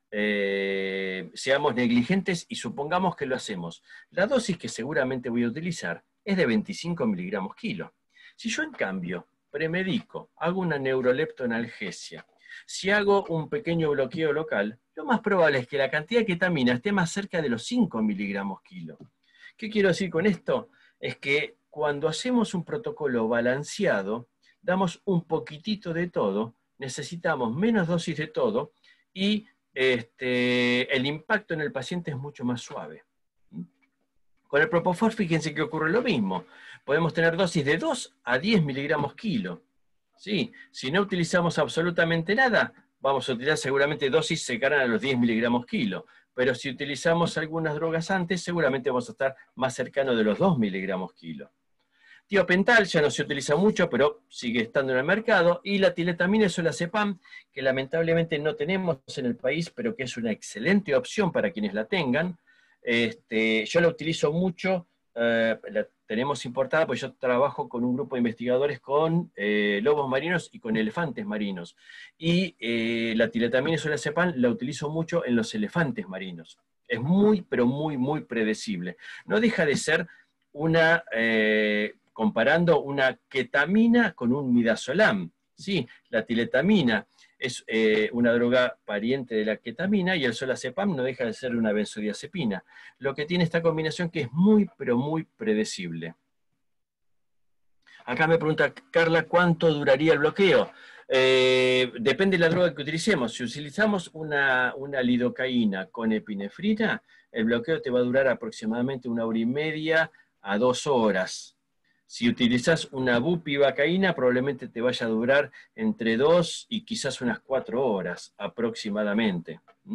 eh, seamos negligentes y supongamos que lo hacemos. La dosis que seguramente voy a utilizar es de veinticinco miligramos kilo. Si yo en cambio premedico, hago una neuroleptoanalgesia, si hago un pequeño bloqueo local, lo más probable es que la cantidad de ketamina esté más cerca de los cinco miligramos kilo. ¿Qué quiero decir con esto? Es que cuando hacemos un protocolo balanceado, damos un poquitito de todo, necesitamos menos dosis de todo, y este, el impacto en el paciente es mucho más suave. Con el Propofol, fíjense que ocurre lo mismo. Podemos tener dosis de dos a diez miligramos kilo. ¿Sí? Si no utilizamos absolutamente nada, vamos a utilizar seguramente dosis cercanas a los diez miligramos kilo. Pero si utilizamos algunas drogas antes, seguramente vamos a estar más cercanos de los dos miligramos kilo. Tiopental ya no se utiliza mucho, pero sigue estando en el mercado. Y la tiletamina solazepam, que lamentablemente no tenemos en el país, pero que es una excelente opción para quienes la tengan. Este, yo la utilizo mucho, eh, la tenemos importada, porque yo trabajo con un grupo de investigadores con eh, lobos marinos y con elefantes marinos. Y eh, la tiletamina solazepam la utilizo mucho en los elefantes marinos. Es muy, pero muy, muy predecible. No deja de ser una, eh, comparando una ketamina con un midazolam. Sí, la tiletamina es eh, una droga pariente de la ketamina, y el solazepam no deja de ser una benzodiazepina. Lo que tiene esta combinación que es muy, pero muy predecible. Acá me pregunta Carla, ¿cuánto duraría el bloqueo? Eh, depende de la droga que utilicemos. Si utilizamos una, una lidocaína con epinefrina, el bloqueo te va a durar aproximadamente una hora y media a dos horas. Si utilizas una bupivacaína, probablemente te vaya a durar entre dos y quizás unas cuatro horas aproximadamente. ¿Mm?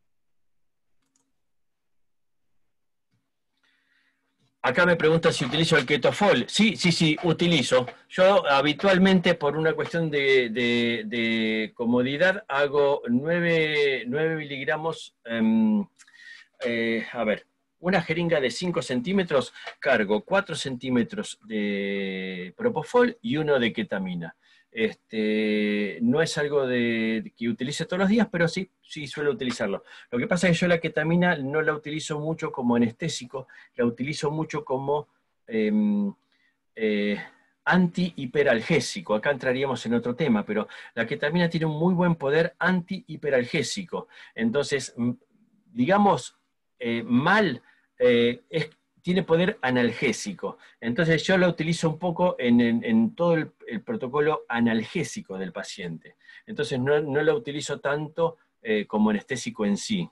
Acá me pregunta si utilizo el ketofol. Sí, sí, sí, utilizo. Yo habitualmente, por una cuestión de, de, de comodidad, hago nueve miligramos, eh, eh, a ver, una jeringa de cinco centímetros, cargo cuatro centímetros de Propofol y uno de ketamina. Este, no es algo de, de que utilice todos los días, pero sí, sí suelo utilizarlo. Lo que pasa es que yo la ketamina no la utilizo mucho como anestésico, la utilizo mucho como eh, eh, antihiperalgésico. Acá entraríamos en otro tema, pero la ketamina tiene un muy buen poder antihiperalgésico. Entonces, digamos, eh, mal... Eh, es, tiene poder analgésico. Entonces yo lo utilizo un poco en, en, en todo el, el protocolo analgésico del paciente. Entonces no, no lo utilizo tanto eh, como anestésico en sí.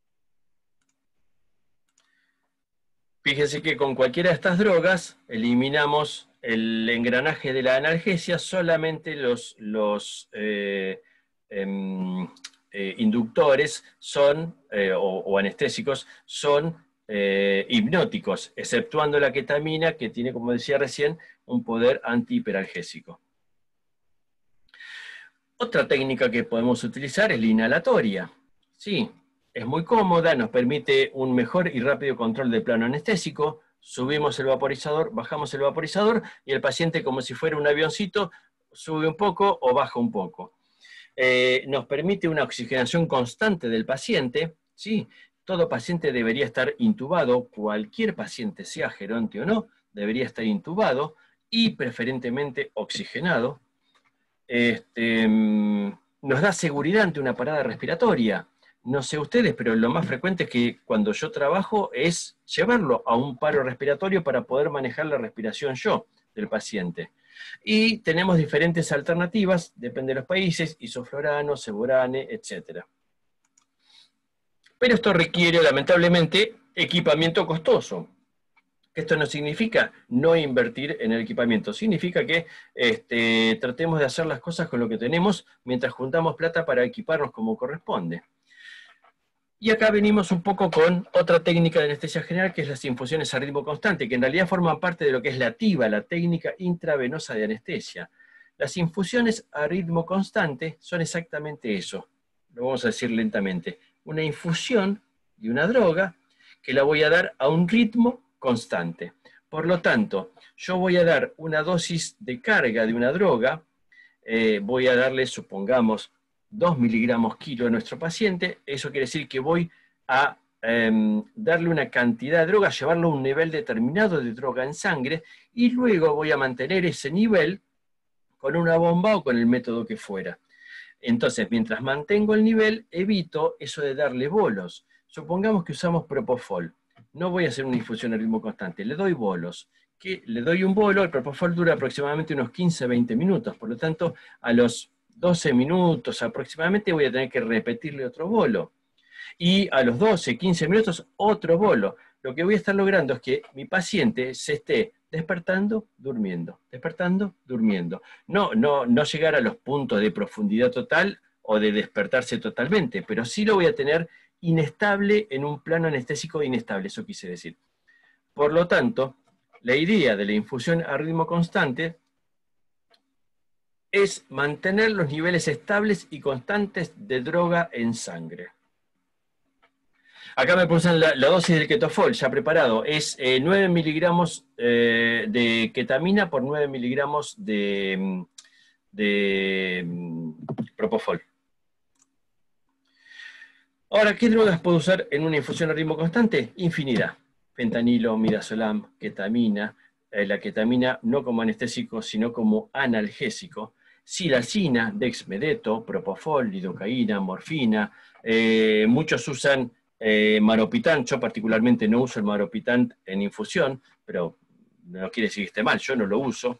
Fíjense que con cualquiera de estas drogas eliminamos el engranaje de la analgesia, solamente los, los eh, eh, eh, inductores son, eh, o, o anestésicos son Eh, hipnóticos, exceptuando la ketamina, que tiene, como decía recién, un poder antihiperalgésico. Otra técnica que podemos utilizar es la inhalatoria. Sí, es muy cómoda, nos permite un mejor y rápido control del plano anestésico. Subimos el vaporizador, bajamos el vaporizador, y el paciente, como si fuera un avioncito, sube un poco o baja un poco. Eh, nos permite una oxigenación constante del paciente, ¿sí? Todo paciente debería estar intubado, cualquier paciente, sea geronte o no, debería estar intubado y preferentemente oxigenado. Este, nos da seguridad ante una parada respiratoria. No sé ustedes, pero lo más frecuente es que cuando yo trabajo es llevarlo a un paro respiratorio para poder manejar la respiración yo del paciente. Y tenemos diferentes alternativas, depende de los países, isoflorano, seborane, etcétera. Pero esto requiere, lamentablemente, equipamiento costoso. Esto no significa no invertir en el equipamiento, significa que este, tratemos de hacer las cosas con lo que tenemos mientras juntamos plata para equiparnos como corresponde. Y acá venimos un poco con otra técnica de anestesia general, que es las infusiones a ritmo constante, que en realidad forman parte de lo que es la TIVA, la técnica intravenosa de anestesia. Las infusiones a ritmo constante son exactamente eso, lo vamos a decir lentamente, una infusión de una droga que la voy a dar a un ritmo constante. Por lo tanto, yo voy a dar una dosis de carga de una droga, eh, voy a darle, supongamos, dos miligramos kilo a nuestro paciente, eso quiere decir que voy a eh, darle una cantidad de droga, llevarlo a un nivel determinado de droga en sangre, y luego voy a mantener ese nivel con una bomba o con el método que fuera. Entonces, mientras mantengo el nivel, evito eso de darle bolos. Supongamos que usamos Propofol. No voy a hacer una infusión a ritmo constante, le doy bolos. Que le doy un bolo, el Propofol dura aproximadamente unos quince a veinte minutos, por lo tanto, a los doce minutos aproximadamente voy a tener que repetirle otro bolo. Y a los doce, quince minutos, otro bolo. Lo que voy a estar logrando es que mi paciente se esté despertando, durmiendo, despertando, durmiendo. No, no, no llegar a los puntos de profundidad total o de despertarse totalmente, pero sí lo voy a tener inestable en un plano anestésico inestable, eso quise decir. Por lo tanto, la idea de la infusión a ritmo constante es mantener los niveles estables y constantes de droga en sangre. Acá me pulsan la, la dosis del ketofol, ya preparado. Es eh, nueve miligramos eh, de ketamina por nueve miligramos de, de um, propofol. Ahora, ¿qué drogas puedo usar en una infusión a ritmo constante? Infinidad. Fentanilo, midazolam, ketamina. Eh, la ketamina no como anestésico, sino como analgésico. Silacina, dexmedeto, propofol, lidocaína, morfina. Eh, muchos usan eh, maropitán. Yo particularmente no uso el maropitán en infusión, pero no quiere decir que esté mal, yo no lo uso.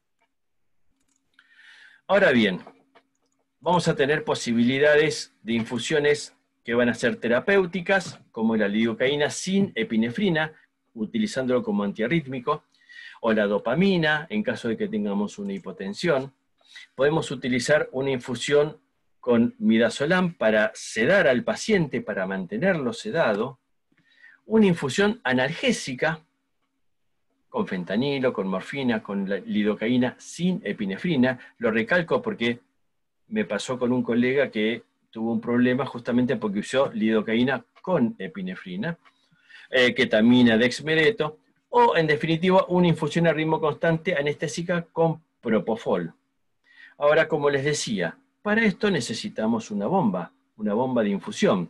Ahora bien, vamos a tener posibilidades de infusiones que van a ser terapéuticas, como la lidocaína sin epinefrina, utilizándolo como antiarrítmico, o la dopamina, en caso de que tengamos una hipotensión. Podemos utilizar una infusión con midazolam para sedar al paciente, para mantenerlo sedado. Una infusión analgésica, con fentanilo, con morfina, con la lidocaína sin epinefrina. Lo recalco porque me pasó con un colega que tuvo un problema justamente porque usó lidocaína con epinefrina, eh, ketamina, dexmedeto, o en definitiva una infusión a ritmo constante anestésica con propofol. Ahora, como les decía, para esto necesitamos una bomba, una bomba de infusión.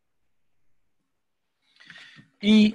Y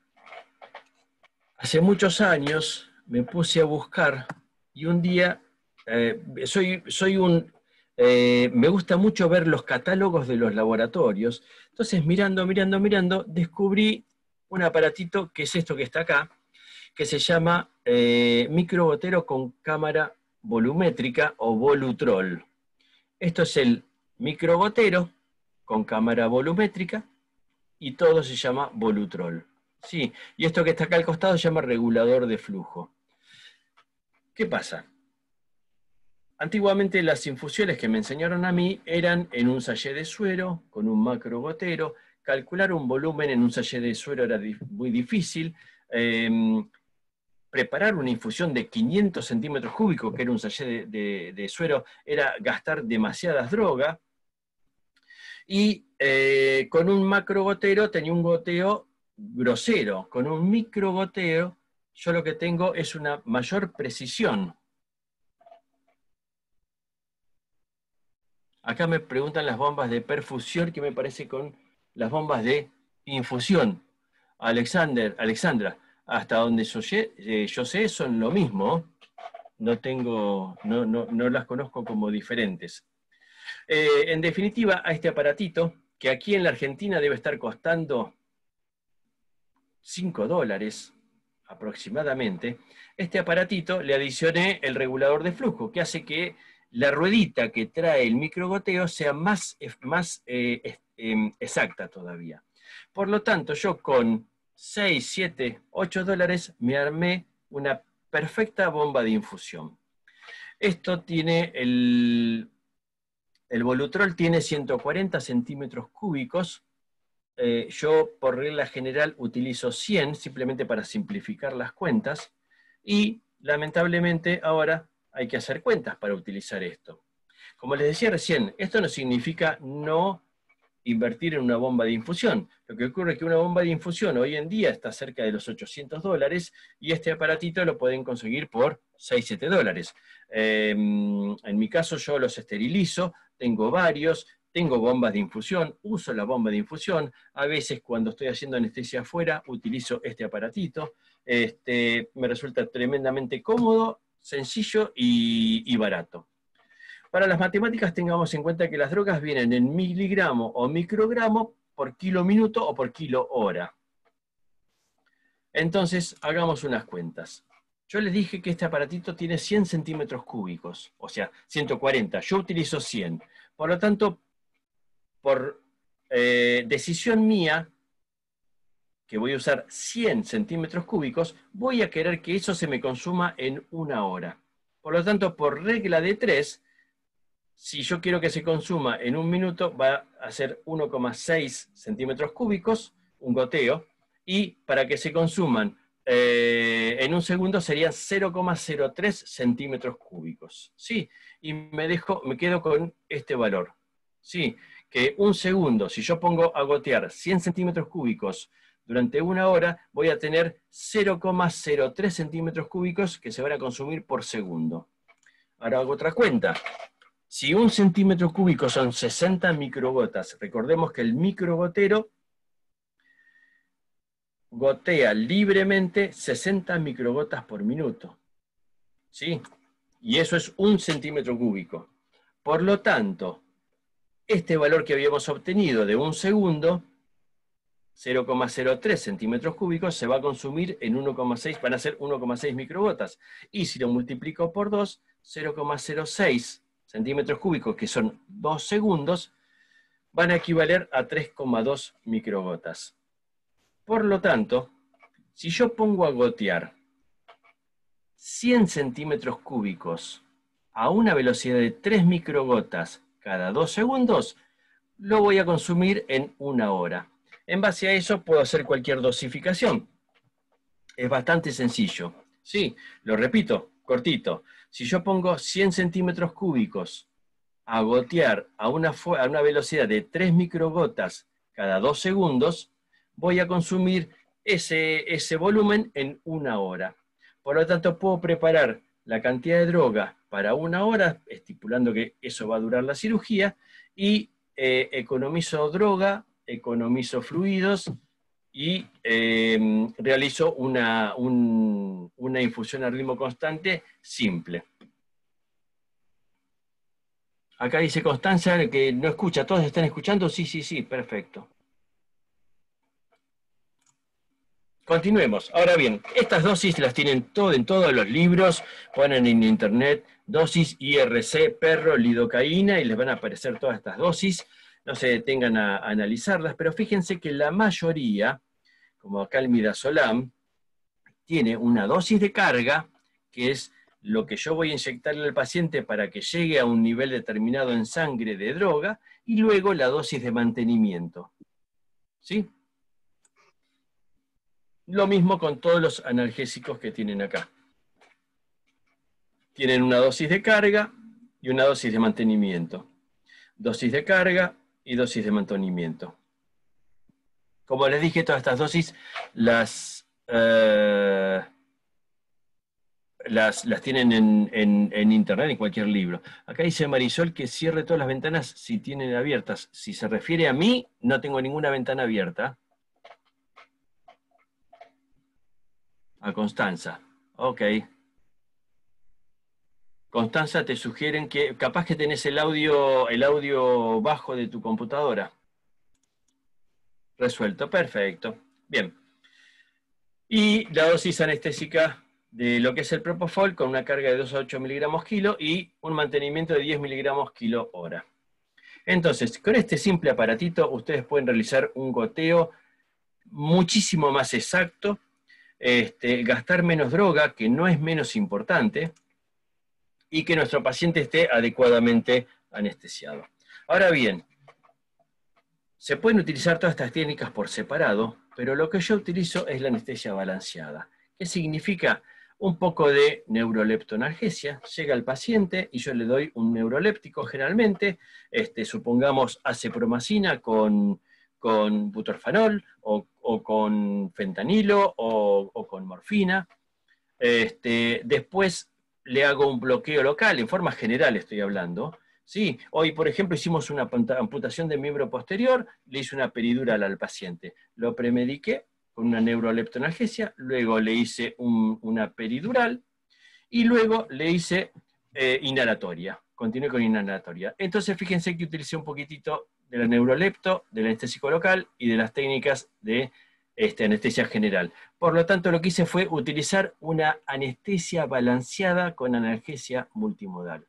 hace muchos años me puse a buscar y un día, eh, soy, soy un... Eh, me gusta mucho ver los catálogos de los laboratorios, entonces mirando, mirando, mirando, descubrí un aparatito que es esto que está acá, que se llama eh, microgotero con cámara volumétrica o Volutrol. Esto es el microgotero con cámara volumétrica y todo se llama Volutrol. Sí, y esto que está acá al costado se llama regulador de flujo. ¿Qué pasa? Antiguamente las infusiones que me enseñaron a mí eran en un sachet de suero, con un macrogotero. Calcular un volumen en un sachet de suero era muy difícil. Eh, preparar una infusión de quinientos centímetros cúbicos, que era un sachet de, de, de suero, era gastar demasiadas drogas. Y eh, con un macrogotero tenía un goteo grosero. Con un microgoteo yo lo que tengo es una mayor precisión. Acá me preguntan las bombas de perfusión, que me parece con las bombas de infusión. Alexander, Alexandra, hasta donde yo, eh, yo sé, son lo mismo. No tengo, no, no, no las conozco como diferentes. Eh, en definitiva, a este aparatito, que aquí en la Argentina debe estar costando cinco dólares aproximadamente, este aparatito le adicioné el regulador de flujo, que hace que la ruedita que trae el microgoteo sea más, más eh, eh, exacta todavía. Por lo tanto, yo con seis, siete, ocho dólares me armé una perfecta bomba de infusión. Esto tiene el, el Volutrol tiene ciento cuarenta centímetros cúbicos. Eh, yo por regla general utilizo cien, simplemente para simplificar las cuentas, y lamentablemente ahora hay que hacer cuentas para utilizar esto. Como les decía recién, esto no significa no invertir en una bomba de infusión. Lo que ocurre es que una bomba de infusión hoy en día está cerca de los ochocientos dólares y este aparatito lo pueden conseguir por seis, siete dólares. Eh, en mi caso yo los esterilizo, tengo varios, tengo bombas de infusión, uso la bomba de infusión, a veces cuando estoy haciendo anestesia afuera utilizo este aparatito, este, me resulta tremendamente cómodo, sencillo y, y barato. Para las matemáticas tengamos en cuenta que las drogas vienen en miligramo o microgramo por kilo minuto o por kilo hora. Entonces, hagamos unas cuentas. Yo les dije que este aparatito tiene cien centímetros cúbicos, o sea, ciento cuarenta. Yo utilizo cien. Por lo tanto, por eh, decisión mía, que voy a usar cien centímetros cúbicos, voy a querer que eso se me consuma en una hora. Por lo tanto, por regla de tres, si yo quiero que se consuma en un minuto, va a ser uno coma seis centímetros cúbicos, un goteo, y para que se consuman eh, en un segundo serían cero coma cero tres centímetros cúbicos. ¿Sí? Y me, dejo, me quedo con este valor. ¿Sí? Que un segundo, si yo pongo a gotear cien centímetros cúbicos durante una hora, voy a tener cero coma cero tres centímetros cúbicos que se van a consumir por segundo. Ahora hago otra cuenta. Si un centímetro cúbico son sesenta microgotas, recordemos que el microgotero gotea libremente sesenta microgotas por minuto. ¿Sí? Y eso es un centímetro cúbico. Por lo tanto, este valor que habíamos obtenido de un segundo, cero coma cero tres centímetros cúbicos, se va a consumir en uno coma seis, van a ser uno coma seis microgotas. Y si lo multiplico por dos, cero coma cero seis centímetros cúbicos, que son dos segundos, van a equivaler a tres coma dos microgotas. Por lo tanto, si yo pongo a gotear cien centímetros cúbicos a una velocidad de tres microgotas cada dos segundos, lo voy a consumir en una hora. En base a eso puedo hacer cualquier dosificación. Es bastante sencillo. Sí, lo repito, cortito. Si yo pongo cien centímetros cúbicos a gotear a una, a una velocidad de tres microgotas cada dos segundos, voy a consumir ese, ese volumen en una hora. Por lo tanto, puedo preparar la cantidad de droga para una hora, estipulando que eso va a durar la cirugía, y eh, economizo droga, economizo fluidos, y eh, realizo una, un, una infusión a ritmo constante simple. Acá dice Constanza que no escucha. ¿Todos están escuchando? Sí, sí, sí, perfecto. Continuemos. Ahora bien, estas dosis las tienen todo, en todos los libros, ponen en internet dosis I R C, perro, lidocaína, y les van a aparecer todas estas dosis. No se detengan a, a analizarlas, pero fíjense que la mayoría, como acá el midazolam, tiene una dosis de carga, que es lo que yo voy a inyectarle al paciente para que llegue a un nivel determinado en sangre de droga, y luego la dosis de mantenimiento. ¿Sí? Lo mismo con todos los analgésicos que tienen acá. Tienen una dosis de carga y una dosis de mantenimiento. Dosis de carga y dosis de mantenimiento. Como les dije, todas estas dosis las... Eh, las, las tienen en, en, en internet, en cualquier libro. Acá dice Marisol que cierre todas las ventanas si tienen abiertas. Si se refiere a mí, no tengo ninguna ventana abierta. A Constanza. Ok. Constanza, te sugieren que capaz que tenés el audio, el audio bajo de tu computadora. Resuelto, perfecto. Bien. Y la dosis anestésica de lo que es el Propofol con una carga de dos a ocho miligramos kilo y un mantenimiento de diez miligramos kilo hora. Entonces, con este simple aparatito ustedes pueden realizar un goteo muchísimo más exacto, este, gastar menos droga, que no es menos importante, y que nuestro paciente esté adecuadamente anestesiado. Ahora bien, se pueden utilizar todas estas técnicas por separado, pero lo que yo utilizo es la anestesia balanceada. ¿Qué significa? Un poco de neuroleptonalgesia. Llega el paciente y yo le doy un neuroléptico generalmente, este, supongamos acepromacina con, con butorfanol, o, o con fentanilo, o, o con morfina. Este, después le hago un bloqueo local, en forma general estoy hablando. Sí, hoy, por ejemplo, hicimos una amputación de miembro posterior, le hice una peridural al paciente, lo premediqué con una neuroleptonalgesia, luego le hice un, una peridural, y luego le hice eh, inhalatoria, continué con inhalatoria. Entonces, fíjense que utilicé un poquitito de la neurolepto, del anestésico local, y de las técnicas de este, anestesia general. Por lo tanto, lo que hice fue utilizar una anestesia balanceada con analgesia multimodal.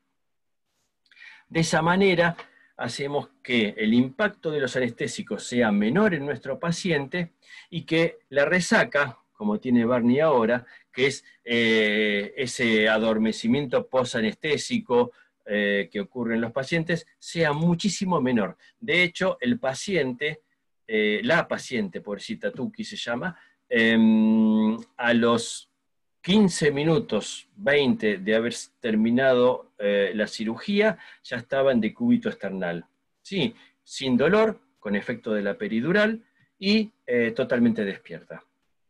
De esa manera, hacemos que el impacto de los anestésicos sea menor en nuestro paciente y que la resaca, como tiene Barney ahora, que es eh, ese adormecimiento posanestésico eh, que ocurre en los pacientes, sea muchísimo menor. De hecho, el paciente, eh, la paciente, pobrecita Tuki se llama, eh, a los quince minutos, veinte de haber terminado eh, la cirugía, ya estaba en decúbito esternal. Sí, sin dolor, con efecto de la peridural y eh, totalmente despierta.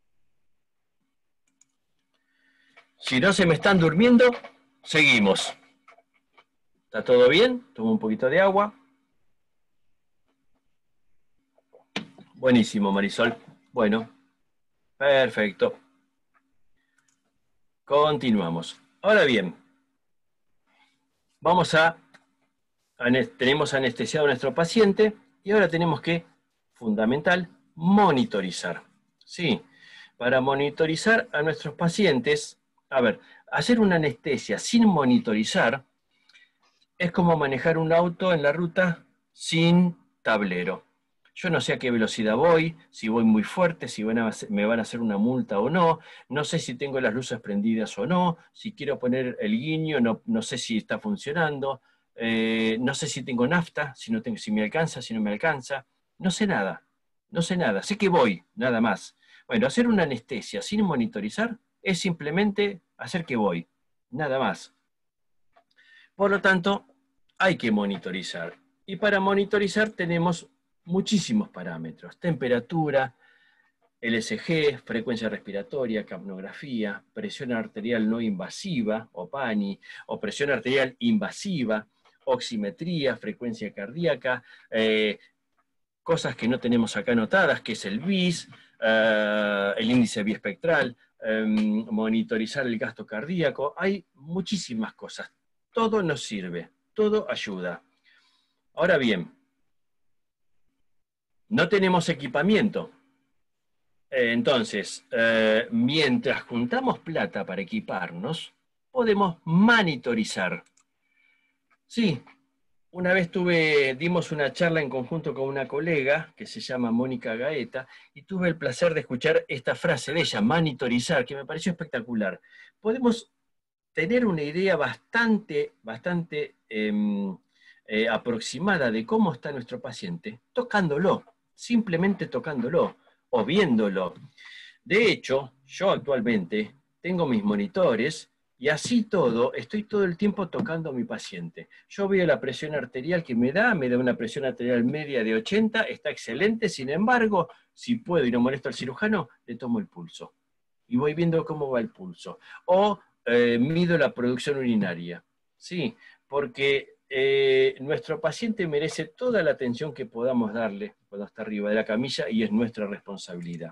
Si no se me están durmiendo, seguimos. ¿Está todo bien? Tomo un poquito de agua. Buenísimo, Marisol. Bueno, perfecto. Continuamos. Ahora bien, vamos a, tenemos anestesiado a nuestro paciente y ahora tenemos que, fundamental, monitorizar. Sí, para monitorizar a nuestros pacientes, a ver, hacer una anestesia sin monitorizar es como manejar un auto en la ruta sin tablero. Yo no sé a qué velocidad voy, si voy muy fuerte, si van a, me van a hacer una multa o no, no sé si tengo las luces prendidas o no, si quiero poner el guiño, no, no sé si está funcionando, eh, no sé si tengo nafta, si, no tengo, si me alcanza, si no me alcanza, no sé nada, no sé nada, sé que voy, nada más. Bueno, hacer una anestesia sin monitorizar es simplemente hacer que voy, nada más. Por lo tanto, hay que monitorizar. Y para monitorizar tenemos muchísimos parámetros: temperatura, L S G, frecuencia respiratoria, capnografía, presión arterial no invasiva, o P A N I, o presión arterial invasiva, oximetría, frecuencia cardíaca, eh, cosas que no tenemos acá anotadas, que es el B I S, eh, el índice biespectral, eh, monitorizar el gasto cardíaco. Hay muchísimas cosas. Todo nos sirve, todo ayuda. Ahora bien, no tenemos equipamiento. Eh, entonces, eh, mientras juntamos plata para equiparnos, podemos monitorizar. Sí, una vez tuve, dimos una charla en conjunto con una colega que se llama Mónica Gaeta, y tuve el placer de escuchar esta frase de ella, monitorizar, que me pareció espectacular. Podemos tener una idea bastante, bastante eh, eh, aproximada de cómo está nuestro paciente, tocándolo, simplemente tocándolo o viéndolo. De hecho, yo actualmente tengo mis monitores y así todo, estoy todo el tiempo tocando a mi paciente. Yo veo la presión arterial que me da, me da una presión arterial media de ochenta, está excelente, sin embargo, si puedo y no molesto al cirujano, le tomo el pulso. Y voy viendo cómo va el pulso. O eh, mido la producción urinaria? Sí, porque eh, nuestro paciente merece toda la atención que podamos darle cuando está arriba de la camilla y es nuestra responsabilidad.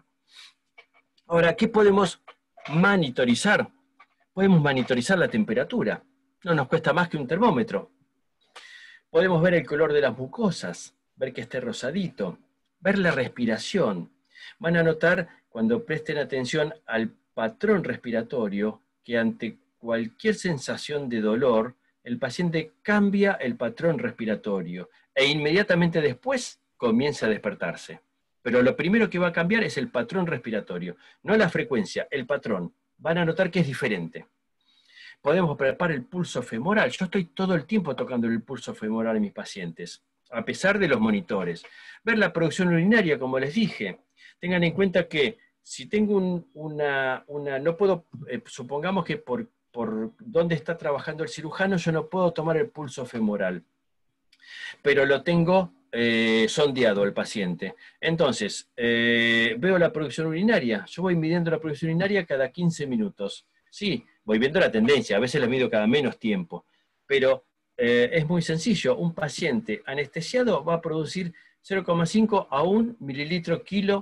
Ahora, ¿qué podemos monitorizar? Podemos monitorizar la temperatura. No nos cuesta más que un termómetro. Podemos ver el color de las mucosas, ver que esté rosadito, ver la respiración. Van a notar, cuando presten atención al patrón respiratorio, que ante cualquier sensación de dolor, el paciente cambia el patrón respiratorio e inmediatamente después comienza a despertarse. Pero lo primero que va a cambiar es el patrón respiratorio, no la frecuencia, el patrón. Van a notar que es diferente. Podemos palpar el pulso femoral. Yo estoy todo el tiempo tocando el pulso femoral a mis pacientes, a pesar de los monitores. Ver la producción urinaria, como les dije. Tengan en cuenta que si tengo un, una, una... No puedo, eh, supongamos que por, por donde está trabajando el cirujano, yo no puedo tomar el pulso femoral, pero lo tengo eh, sondeado el paciente. Entonces, eh, veo la producción urinaria. Yo voy midiendo la producción urinaria cada quince minutos. Sí, voy viendo la tendencia, a veces la mido cada menos tiempo, pero eh, es muy sencillo. Un paciente anestesiado va a producir cero coma cinco a un mililitro kilo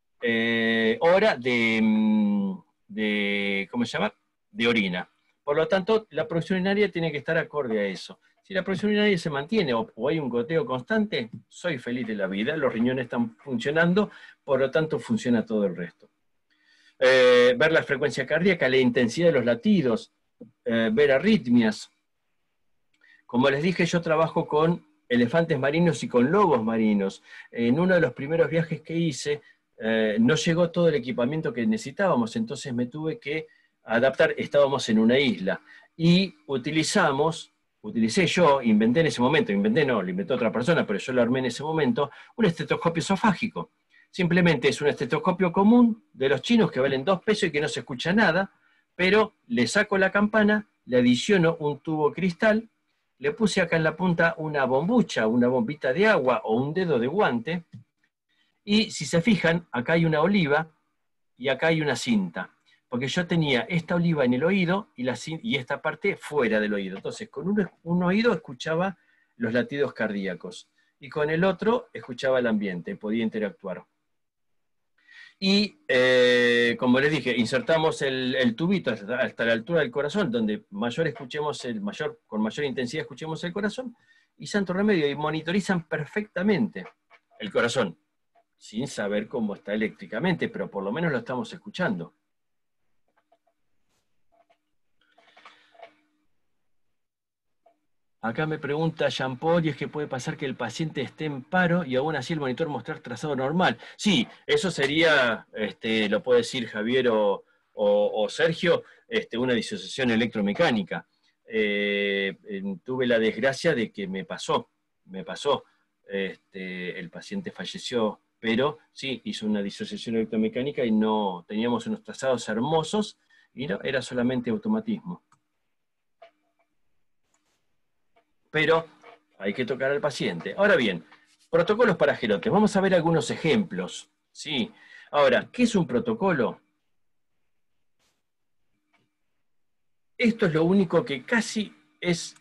eh, hora de, de, ¿cómo se llama?, de orina. Por lo tanto, la producción urinaria tiene que estar acorde a eso. Si la producción urinaria se mantiene o, o hay un goteo constante, soy feliz de la vida, los riñones están funcionando, por lo tanto funciona todo el resto. Eh, ver la frecuencia cardíaca, la intensidad de los latidos, eh, ver arritmias. Como les dije, yo trabajo con elefantes marinos y con lobos marinos. En uno de los primeros viajes que hice, eh, no llegó todo el equipamiento que necesitábamos, entonces me tuve que adaptar, estábamos en una isla, y utilizamos, utilicé yo, inventé en ese momento, inventé no, lo inventó otra persona, pero yo lo armé en ese momento, un estetoscopio esofágico. Simplemente es un estetoscopio común de los chinos que valen dos pesos y que no se escucha nada, pero le saco la campana, le adiciono un tubo cristal, le puse acá en la punta una bombucha, una bombita de agua o un dedo de guante, y si se fijan, acá hay una oliva y acá hay una cinta, porque yo tenía esta oliva en el oído y, la, y esta parte fuera del oído. Entonces, con un, un oído escuchaba los latidos cardíacos, y con el otro escuchaba el ambiente, podía interactuar. Y, eh, como les dije, insertamos el, el tubito hasta, hasta la altura del corazón, donde mayor escuchemos el mayor, con mayor intensidad escuchemos el corazón, y santo remedio, y monitorizan perfectamente el corazón, sin saber cómo está eléctricamente, pero por lo menos lo estamos escuchando. Acá me pregunta Jean-Paul, y es que puede pasar que el paciente esté en paro y aún así el monitor mostrar trazado normal. Sí, eso sería, este, lo puede decir Javier o, o, o Sergio, este, una disociación electromecánica. Eh, tuve la desgracia de que me pasó, me pasó. Este, el paciente falleció, pero sí, hizo una disociación electromecánica y no, teníamos unos trazados hermosos y no, era solamente automatismo. Pero hay que tocar al paciente. Ahora bien, protocolos para gerotes. Vamos a ver algunos ejemplos. ¿Sí? Ahora, ¿qué es un protocolo? Esto es lo único que casi es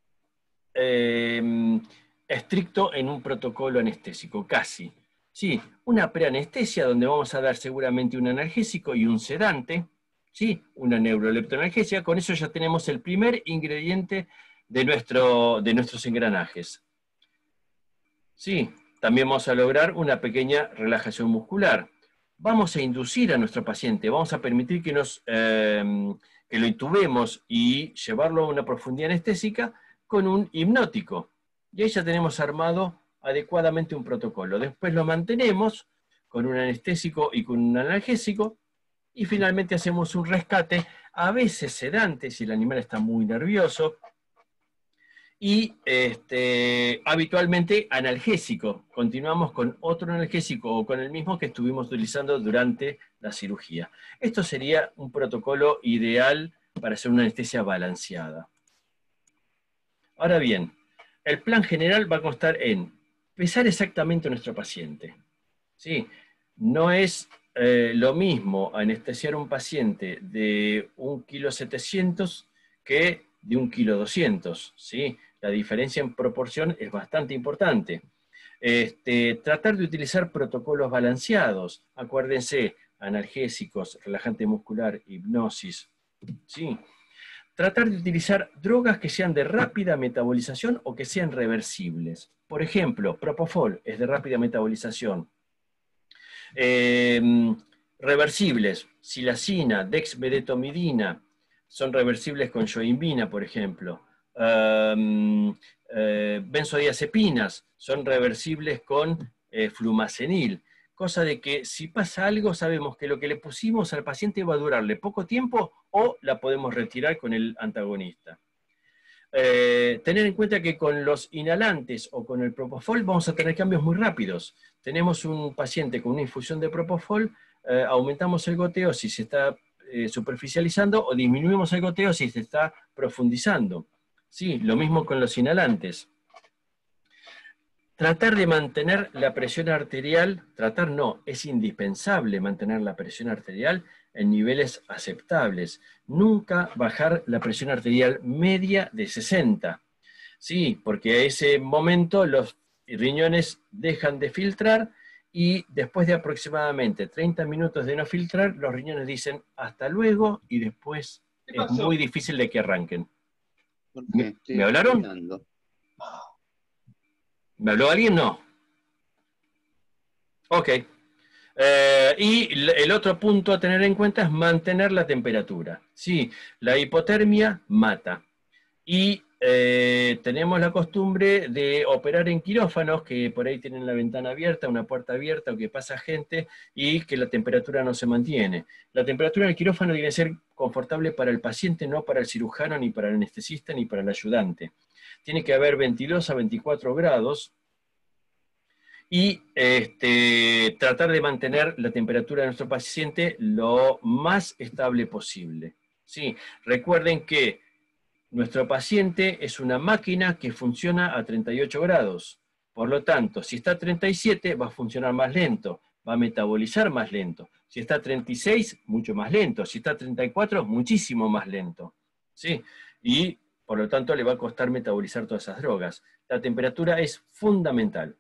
eh, estricto en un protocolo anestésico, casi. Sí, una preanestesia donde vamos a dar seguramente un analgésico y un sedante, ¿sí? Una neuroleptoanalgesia. Con eso ya tenemos el primer ingrediente de, nuestro, de nuestros engranajes. Sí, también vamos a lograr una pequeña relajación muscular. Vamos a inducir a nuestro paciente, vamos a permitir que, nos, eh, que lo intubemos y llevarlo a una profundidad anestésica con un hipnótico. Y ahí ya tenemos armado adecuadamente un protocolo. Después lo mantenemos con un anestésico y con un analgésico, y finalmente hacemos un rescate, a veces sedante si el animal está muy nervioso, y este, habitualmente analgésico. Continuamos con otro analgésico o con el mismo que estuvimos utilizando durante la cirugía. Esto sería un protocolo ideal para hacer una anestesia balanceada. Ahora bien, el plan general va a constar en pesar exactamente a nuestro paciente. ¿Sí? No es eh, lo mismo anestesiar a un paciente de un kilo setecientos que de un kilo doscientos, ¿sí? La diferencia en proporción es bastante importante. Este, tratar de utilizar protocolos balanceados, acuérdense, analgésicos, relajante muscular, hipnosis, ¿sí? Tratar de utilizar drogas que sean de rápida metabolización o que sean reversibles. Por ejemplo, Propofol es de rápida metabolización. Eh, reversibles, silacina, dexmedetomidina, son reversibles con yoimbina, por ejemplo. Um, eh, benzodiazepinas, son reversibles con eh, flumacenil. Cosa de que si pasa algo, sabemos que lo que le pusimos al paciente va a durarle poco tiempo o la podemos retirar con el antagonista. Eh, tener en cuenta que con los inhalantes o con el Propofol vamos a tener cambios muy rápidos. Tenemos un paciente con una infusión de Propofol, eh, aumentamos el goteo si se está eh, superficializando o disminuimos el goteo si se está profundizando. Sí, lo mismo con los inhalantes. Tratar de mantener la presión arterial, tratar no, es indispensable mantener la presión arterial en niveles aceptables. Nunca bajar la presión arterial media de sesenta. Sí, porque a ese momento los riñones dejan de filtrar y después de aproximadamente treinta minutos de no filtrar, los riñones dicen hasta luego y después es muy difícil de que arranquen. ¿Me, ¿me hablaron? Escuchando. ¿Me habló alguien? No. Ok. Eh, y el otro punto a tener en cuenta es mantener la temperatura. Sí, la hipotermia mata. Y eh, tenemos la costumbre de operar en quirófanos, que por ahí tienen la ventana abierta, una puerta abierta, o que pasa gente, y que la temperatura no se mantiene. La temperatura del quirófano tiene que ser confortable para el paciente, no para el cirujano, ni para el anestesista, ni para el ayudante. Tiene que haber veintidós a veinticuatro grados, y este, tratar de mantener la temperatura de nuestro paciente lo más estable posible. ¿Sí? Recuerden que nuestro paciente es una máquina que funciona a treinta y ocho grados. Por lo tanto, si está a treinta y siete, va a funcionar más lento, va a metabolizar más lento. Si está a treinta y seis, mucho más lento. Si está a treinta y cuatro, muchísimo más lento. ¿Sí? Y, por lo tanto, le va a costar metabolizar todas esas drogas. La temperatura es fundamental.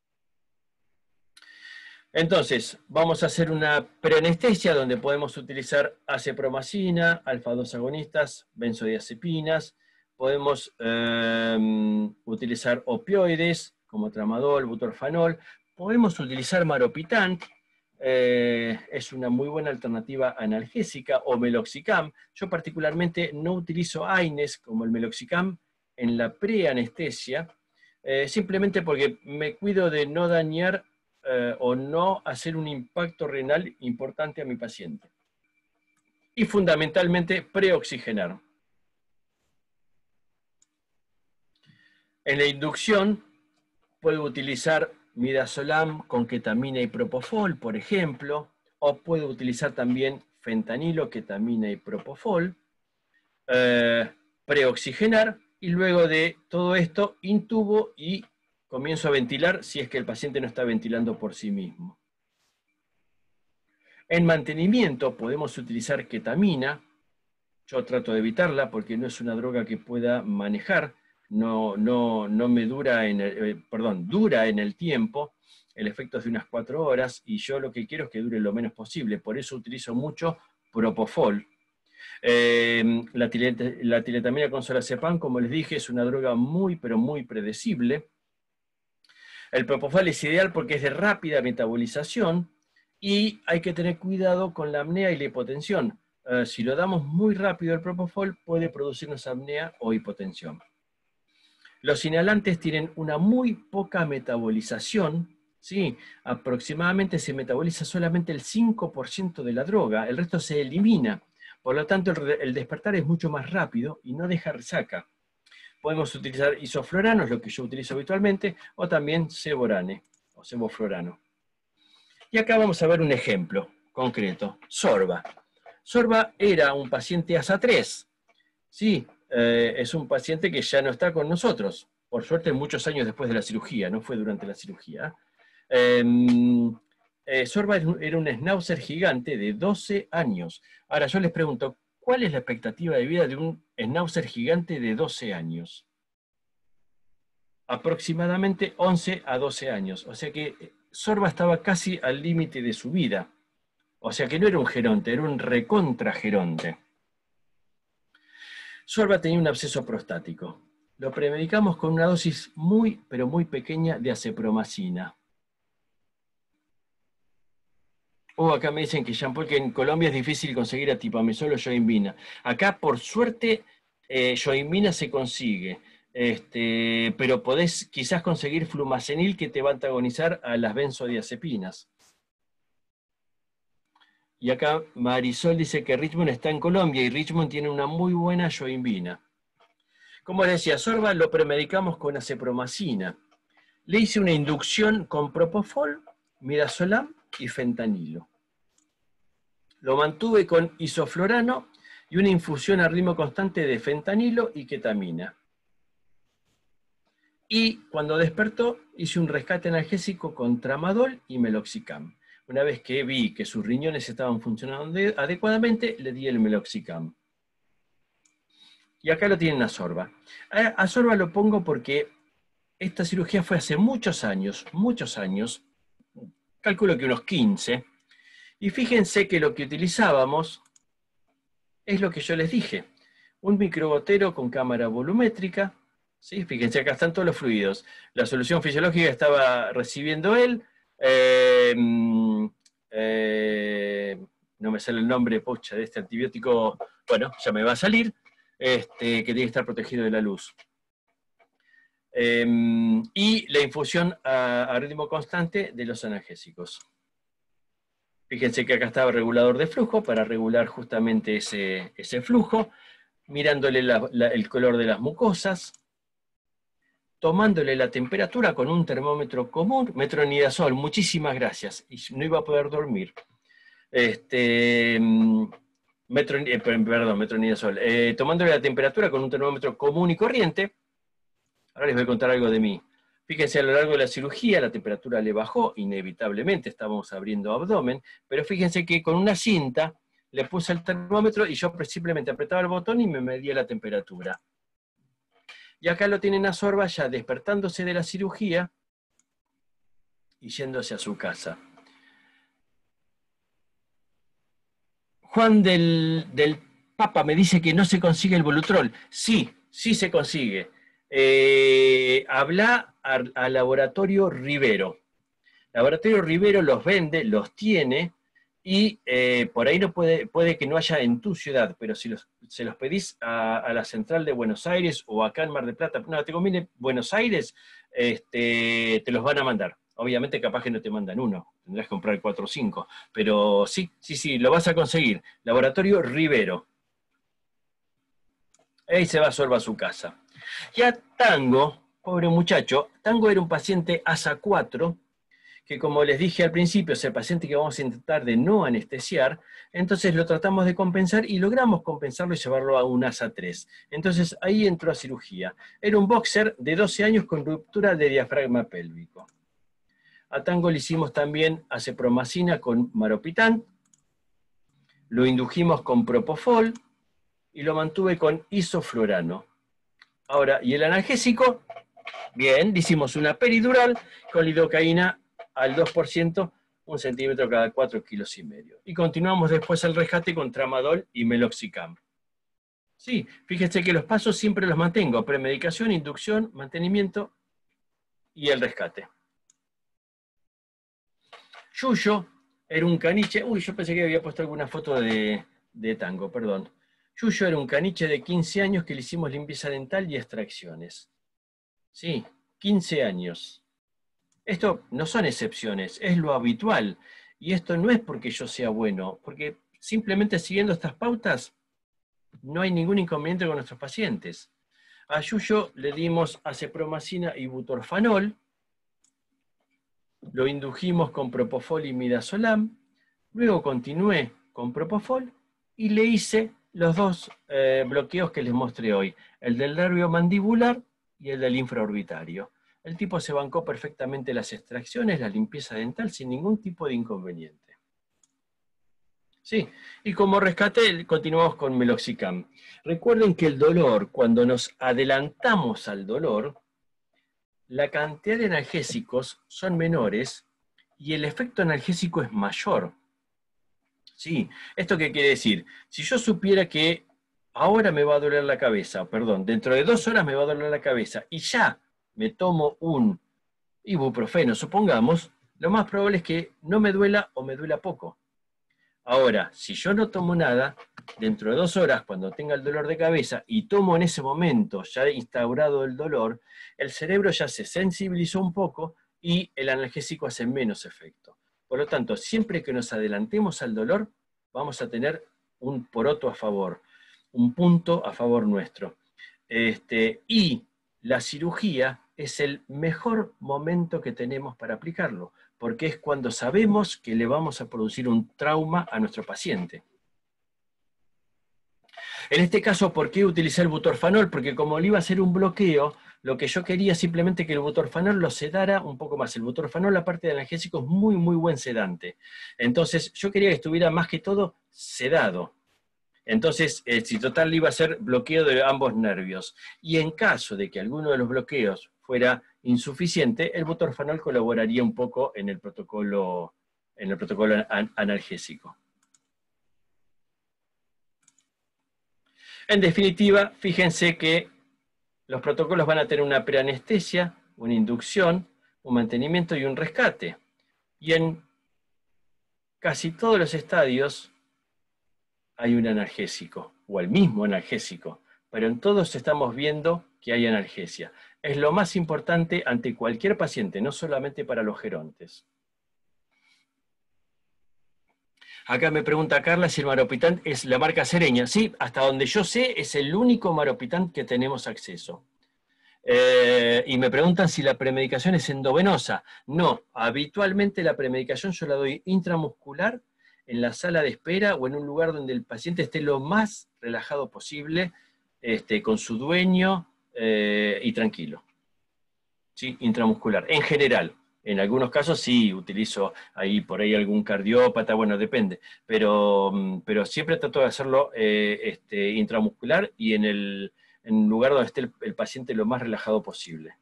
Entonces, vamos a hacer una preanestesia donde podemos utilizar acepromacina, alfa dos agonistas, benzodiazepinas, podemos eh, utilizar opioides como tramadol, butorfanol, podemos utilizar maropitant, eh, es una muy buena alternativa analgésica, o meloxicam. Yo particularmente no utilizo AINES como el meloxicam en la preanestesia, eh, simplemente porque me cuido de no dañar Eh, o no hacer un impacto renal importante a mi paciente. Y fundamentalmente preoxigenar. En la inducción puedo utilizar midazolam con ketamina y propofol, por ejemplo, o puedo utilizar también fentanilo, ketamina y propofol, eh, preoxigenar, y luego de todo esto intubo y comienzo a ventilar si es que el paciente no está ventilando por sí mismo. En mantenimiento podemos utilizar ketamina. Yo trato de evitarla porque no es una droga que pueda manejar, no, no, no me dura en el, eh, perdón, dura en el tiempo, el efecto es de unas cuatro horas, y yo lo que quiero es que dure lo menos posible, por eso utilizo mucho propofol. Eh, la, tilet, la tiletamina con solazepam, como les dije, es una droga muy, pero muy predecible. El propofol es ideal porque es de rápida metabolización y hay que tener cuidado con la apnea y la hipotensión. Uh, si lo damos muy rápido el propofol puede producirnos apnea o hipotensión. Los inhalantes tienen una muy poca metabolización, ¿sí? Aproximadamente se metaboliza solamente el cinco por ciento de la droga, el resto se elimina. Por lo tanto, el, el despertar es mucho más rápido y no deja resaca. Podemos utilizar isoflorano, es lo que yo utilizo habitualmente, o también ceborane, o sevoflorano. Y acá vamos a ver un ejemplo concreto. Sorba. Sorba era un paciente A S A tres. Sí, eh, es un paciente que ya no está con nosotros. Por suerte, muchos años después de la cirugía, no fue durante la cirugía. Eh, eh, Sorba era un schnauzer gigante de doce años. Ahora yo les pregunto, ¿cuál es la expectativa de vida de un schnauzer gigante de doce años? Aproximadamente once a doce años. O sea que Sorba estaba casi al límite de su vida. O sea que no era un geronte, era un recontra geronte. Sorba tenía un absceso prostático. Lo premedicamos con una dosis muy, pero muy pequeña de acepromacina. Oh, acá me dicen que Jean-Paul, que en Colombia es difícil conseguir atipamezol o yohimbina. Acá, por suerte, eh, yohimbina se consigue. Este, pero podés quizás conseguir flumacenil que te va a antagonizar a las benzodiazepinas. Y acá Marisol dice que Richmond está en Colombia y Richmond tiene una muy buena yohimbina. Como les decía, Sorba lo premedicamos con acepromacina. Le hice una inducción con propofol, midazolam y fentanilo. Lo mantuve con isoflorano y una infusión a ritmo constante de fentanilo y ketamina. Y cuando despertó, hice un rescate analgésico con tramadol y meloxicam. Una vez que vi que sus riñones estaban funcionando adecuadamente, le di el meloxicam. Y acá lo tienen a Sorba. A Sorba lo pongo porque esta cirugía fue hace muchos años, muchos años, calculo que unos quince, y fíjense que lo que utilizábamos es lo que yo les dije, un microgotero con cámara volumétrica. ¿Sí? Fíjense, acá están todos los fluidos. La solución fisiológica estaba recibiendo él. Eh, eh, no me sale el nombre, pocha, de este antibiótico. Bueno, ya me va a salir. Este, que tiene que estar protegido de la luz. Eh, y la infusión a, a ritmo constante de los analgésicos. Fíjense que acá estaba regulador de flujo para regular justamente ese, ese flujo. Mirándole la, la, el color de las mucosas. Tomándole la temperatura con un termómetro común, metronidazol, muchísimas gracias, y no iba a poder dormir. Este, metro, eh, perdón, metronidazol. Eh, tomándole la temperatura con un termómetro común y corriente, ahora les voy a contar algo de mí. Fíjense, a lo largo de la cirugía la temperatura le bajó, inevitablemente estábamos abriendo abdomen, pero fíjense que con una cinta le puse el termómetro y yo simplemente apretaba el botón y me medía la temperatura. Y acá lo tienen a Sorba ya despertándose de la cirugía y yéndose a su casa. Juan del, del Papa me dice que no se consigue el Volutrol. Sí, sí se consigue. Eh, habla al Laboratorio Rivero. Laboratorio Rivero los vende, los tiene, y eh, por ahí no puede, puede que no haya en tu ciudad, pero si los, se los pedís a, a la central de Buenos Aires o acá en Mar del Plata, no, te conviene Buenos Aires, este, te los van a mandar. Obviamente capaz que no te mandan uno, tendrás que comprar cuatro o cinco, pero sí, sí, sí, lo vas a conseguir. Laboratorio Rivero. Ahí se va Sorba a su casa. Ya Tango, pobre muchacho, Tango era un paciente A S A cuatro, que como les dije al principio, es el paciente que vamos a intentar de no anestesiar, entonces lo tratamos de compensar y logramos compensarlo y llevarlo a un A S A tres. Entonces ahí entró a cirugía. Era un boxer de doce años con ruptura de diafragma pélvico. A Tango le hicimos también acepromacina con maropitán, lo indujimos con propofol y lo mantuve con isoflurano. Ahora, ¿y el analgésico? Bien, le hicimos una peridural con lidocaína al dos por ciento, un centímetro cada cuatro kilos y medio. Y continuamos después el rescate con tramadol y meloxicam. Sí, fíjense que los pasos siempre los mantengo: premedicación, inducción, mantenimiento y el rescate. Yuyo era un caniche, uy, yo pensé que había puesto alguna foto de, de Tango, perdón. Yuyo era un caniche de quince años que le hicimos limpieza dental y extracciones. Sí, quince años. Esto no son excepciones, es lo habitual. Y esto no es porque yo sea bueno, porque simplemente siguiendo estas pautas no hay ningún inconveniente con nuestros pacientes. A Yuyo le dimos acepromacina y butorfanol, lo indujimos con propofol y midazolam, luego continué con propofol y le hice los dos eh, bloqueos que les mostré hoy, el del nervio mandibular y el del infraorbitario. el tipo se bancó perfectamente las extracciones, la limpieza dental, sin ningún tipo de inconveniente. Sí, y como rescate, continuamos con Meloxicam. Recuerden que el dolor, cuando nos adelantamos al dolor, la cantidad de analgésicos son menores y el efecto analgésico es mayor. Sí, ¿esto qué quiere decir? Si yo supiera que ahora me va a doler la cabeza, perdón, dentro de dos horas me va a doler la cabeza y ya me tomo un ibuprofeno, supongamos, lo más probable es que no me duela o me duela poco. Ahora, si yo no tomo nada, dentro de dos horas, cuando tenga el dolor de cabeza, y tomo en ese momento, ya instaurado el dolor, el cerebro ya se sensibilizó un poco y el analgésico hace menos efecto. Por lo tanto, siempre que nos adelantemos al dolor, vamos a tener un poroto a favor, un punto a favor nuestro. Este, y la cirugía es el mejor momento que tenemos para aplicarlo, porque es cuando sabemos que le vamos a producir un trauma a nuestro paciente. En este caso, ¿por qué utilicé el butorfanol? Porque como le iba a hacer un bloqueo, lo que yo quería simplemente que el butorfanol lo sedara un poco más. El butorfanol, aparte de analgésico, es muy, muy buen sedante. Entonces, yo quería que estuviera más que todo sedado. Entonces, eh, si total le iba a hacer bloqueo de ambos nervios. Y en caso de que alguno de los bloqueos fuera insuficiente, el butorfanol colaboraría un poco en el protocolo, en el protocolo an analgésico. En definitiva, fíjense que los protocolos van a tener una preanestesia, una inducción, un mantenimiento y un rescate. Y en casi todos los estadios hay un analgésico, o el mismo analgésico, pero en todos estamos viendo que hay analgesia. Es lo más importante ante cualquier paciente, no solamente para los gerontes. Acá me pregunta Carla si el Maropitant es la marca Sereña. Sí, hasta donde yo sé es el único Maropitant que tenemos acceso. Eh, y me preguntan si la premedicación es endovenosa. No, habitualmente la premedicación yo la doy intramuscular en la sala de espera o en un lugar donde el paciente esté lo más relajado posible, este, con su dueño eh, y tranquilo. ¿Sí? Intramuscular, en general. En algunos casos sí utilizo ahí por ahí algún cardiópata, bueno, depende, pero, pero siempre trato de hacerlo eh, este, intramuscular y en el, en un lugar donde esté el, el paciente lo más relajado posible.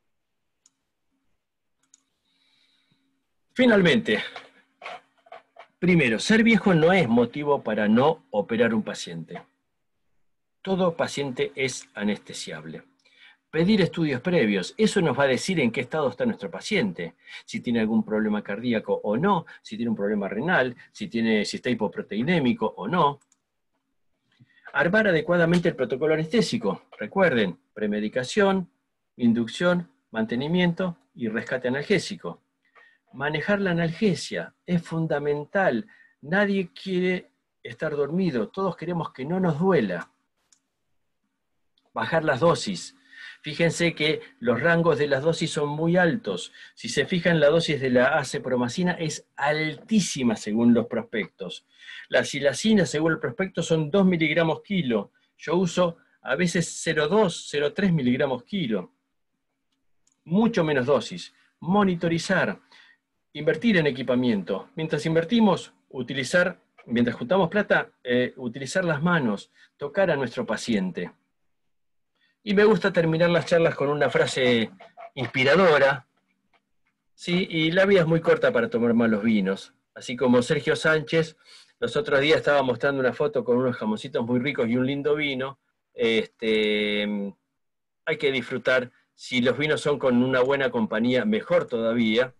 Finalmente, primero, ser viejo no es motivo para no operar un paciente. Todo paciente es anestesiable. Pedir estudios previos, eso nos va a decir en qué estado está nuestro paciente, si tiene algún problema cardíaco o no, si tiene un problema renal, si, tiene, si está hipoproteinémico o no. Armar adecuadamente el protocolo anestésico. Recuerden, premedicación, inducción, mantenimiento y rescate analgésico. Manejar la analgesia es fundamental. Nadie quiere estar dormido, todos queremos que no nos duela. Bajar las dosis. Fíjense que los rangos de las dosis son muy altos. Si se fijan, la dosis de la acepromacina es altísima según los prospectos. La silacina, según el prospecto, son dos miligramos kilo. Yo uso a veces cero coma dos, cero coma tres miligramos kilo. Mucho menos dosis. Monitorizar. Invertir en equipamiento. Mientras invertimos, utilizar, mientras juntamos plata, eh, utilizar las manos, tocar a nuestro paciente. Y me gusta terminar las charlas con una frase inspiradora, ¿sí? Y la vida es muy corta para tomar malos vinos. Así como Sergio Sánchez, los otros días estaba mostrando una foto con unos jamoncitos muy ricos y un lindo vino. Este, hay que disfrutar. Si los vinos son con una buena compañía, mejor todavía.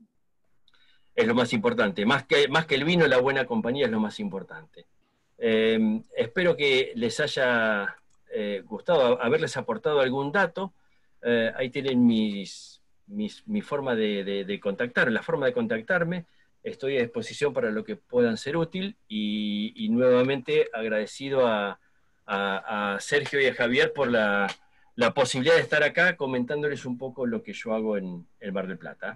Es lo más importante. Más que, más que el vino, la buena compañía es lo más importante. Eh, espero que les haya eh, gustado haberles aportado algún dato. Eh, ahí tienen mis, mis, mi forma de, de, de contactar, la forma de contactarme. Estoy a disposición para lo que puedan ser útil y, y nuevamente agradecido a, a, a Sergio y a Javier por la, la posibilidad de estar acá comentándoles un poco lo que yo hago en el Mar del Plata.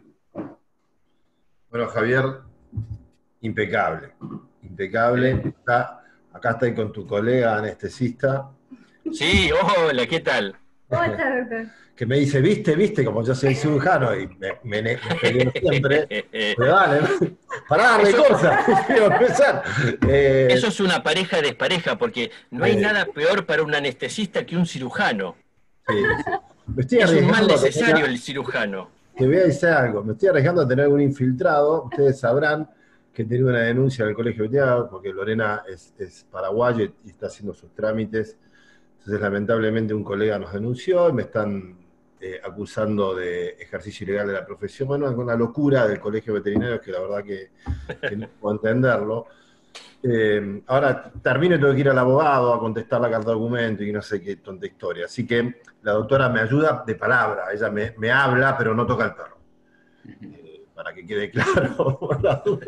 Bueno, Javier, impecable, impecable. Está, acá estoy con tu colega anestesista.
Sí, hola, ¿qué tal?
¿Cómo está, doctor?
Que me dice, viste, viste, como yo soy cirujano y me, me, me peleo siempre. Pero dale, para darle
Eso,
cosas, quiero empezar. Eh,
eso es una pareja despareja, porque no hay
eh,
nada peor para un anestesista que un cirujano.
sí, sí. Me estoy
Es un mal
arriesgando a tener,
necesario el cirujano.
te voy a decir algo, me estoy arriesgando a tener algún infiltrado. Ustedes sabrán que he tenido una denuncia del colegio veterinario porque Lorena es, es paraguaya y está haciendo sus trámites. Entonces, lamentablemente, un colega nos denunció y me están eh, acusando de ejercicio ilegal de la profesión. Bueno, es una locura del colegio veterinario que la verdad que, que no puedo entenderlo. Eh, ahora termino y tengo que ir al abogado a contestar la carta de documento y no sé qué tonta historia. Así que la doctora me ayuda de palabra, ella me, me habla, pero no toca el perro. Eh, para que quede claro, por la duda.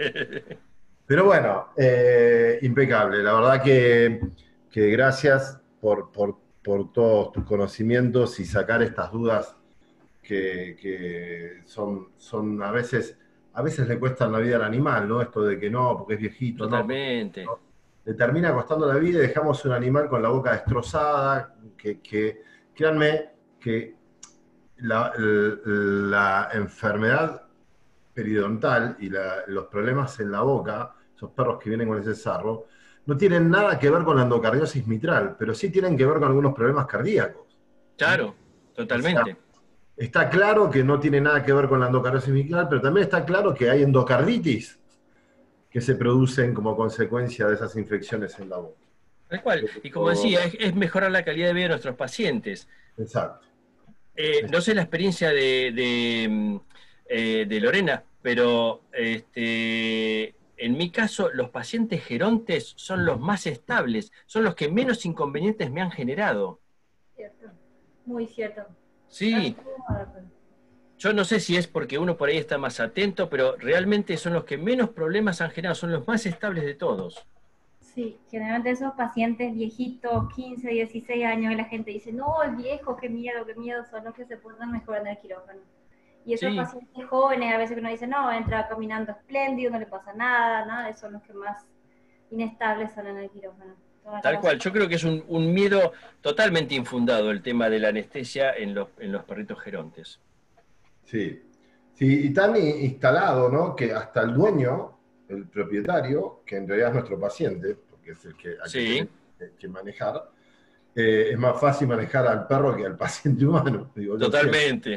Pero bueno, eh, impecable. La verdad que, que gracias por, por, por todos tus conocimientos y sacar estas dudas que, que son, son a veces, a veces le cuestan la vida al animal, ¿no? Esto de que no, porque es viejito, no.
Totalmente.
no. Le termina costando la vida y dejamos un animal con la boca destrozada, que, que créanme que la, la enfermedad periodontal y la, los problemas en la boca, esos perros que vienen con ese sarro, no tienen nada que ver con la endocardiosis mitral, pero sí tienen que ver con algunos problemas cardíacos.
Claro, totalmente.
O sea, está claro que no tiene nada que ver con la endocardiosis mitral, pero también está claro que hay endocarditis que se producen como consecuencia de esas infecciones en la boca.
Tal cual. Y como decía, es, es mejorar la calidad de vida de nuestros pacientes.
Exacto.
Eh, no sé la experiencia de, de, eh, de Lorena, pero este, en mi caso los pacientes gerontes son los más estables, son los que menos inconvenientes me han generado.
Cierto, muy cierto.
Sí, yo no sé si es porque uno por ahí está más atento, pero realmente son los que menos problemas han generado, son los más estables de todos.
Sí, generalmente esos pacientes viejitos, quince, dieciséis años, y la gente dice, no, el viejo, qué miedo, qué miedo, son los que se portan mejor en el quirófano. Y esos
Sí.
pacientes jóvenes, a veces que uno dice, no, entra caminando espléndido, no le pasa nada, nada, esos son los que más inestables son en el quirófano.
Tal cual, yo creo que es un, un miedo totalmente infundado el tema de la anestesia en los, en los perritos gerontes.
Sí, sí, y tan instalado, ¿no? Que hasta el dueño, el propietario, que en realidad es nuestro paciente, porque es el que hay
Sí.
que, que manejar, eh, es más fácil manejar al perro que al paciente humano. Digo, yo
Totalmente.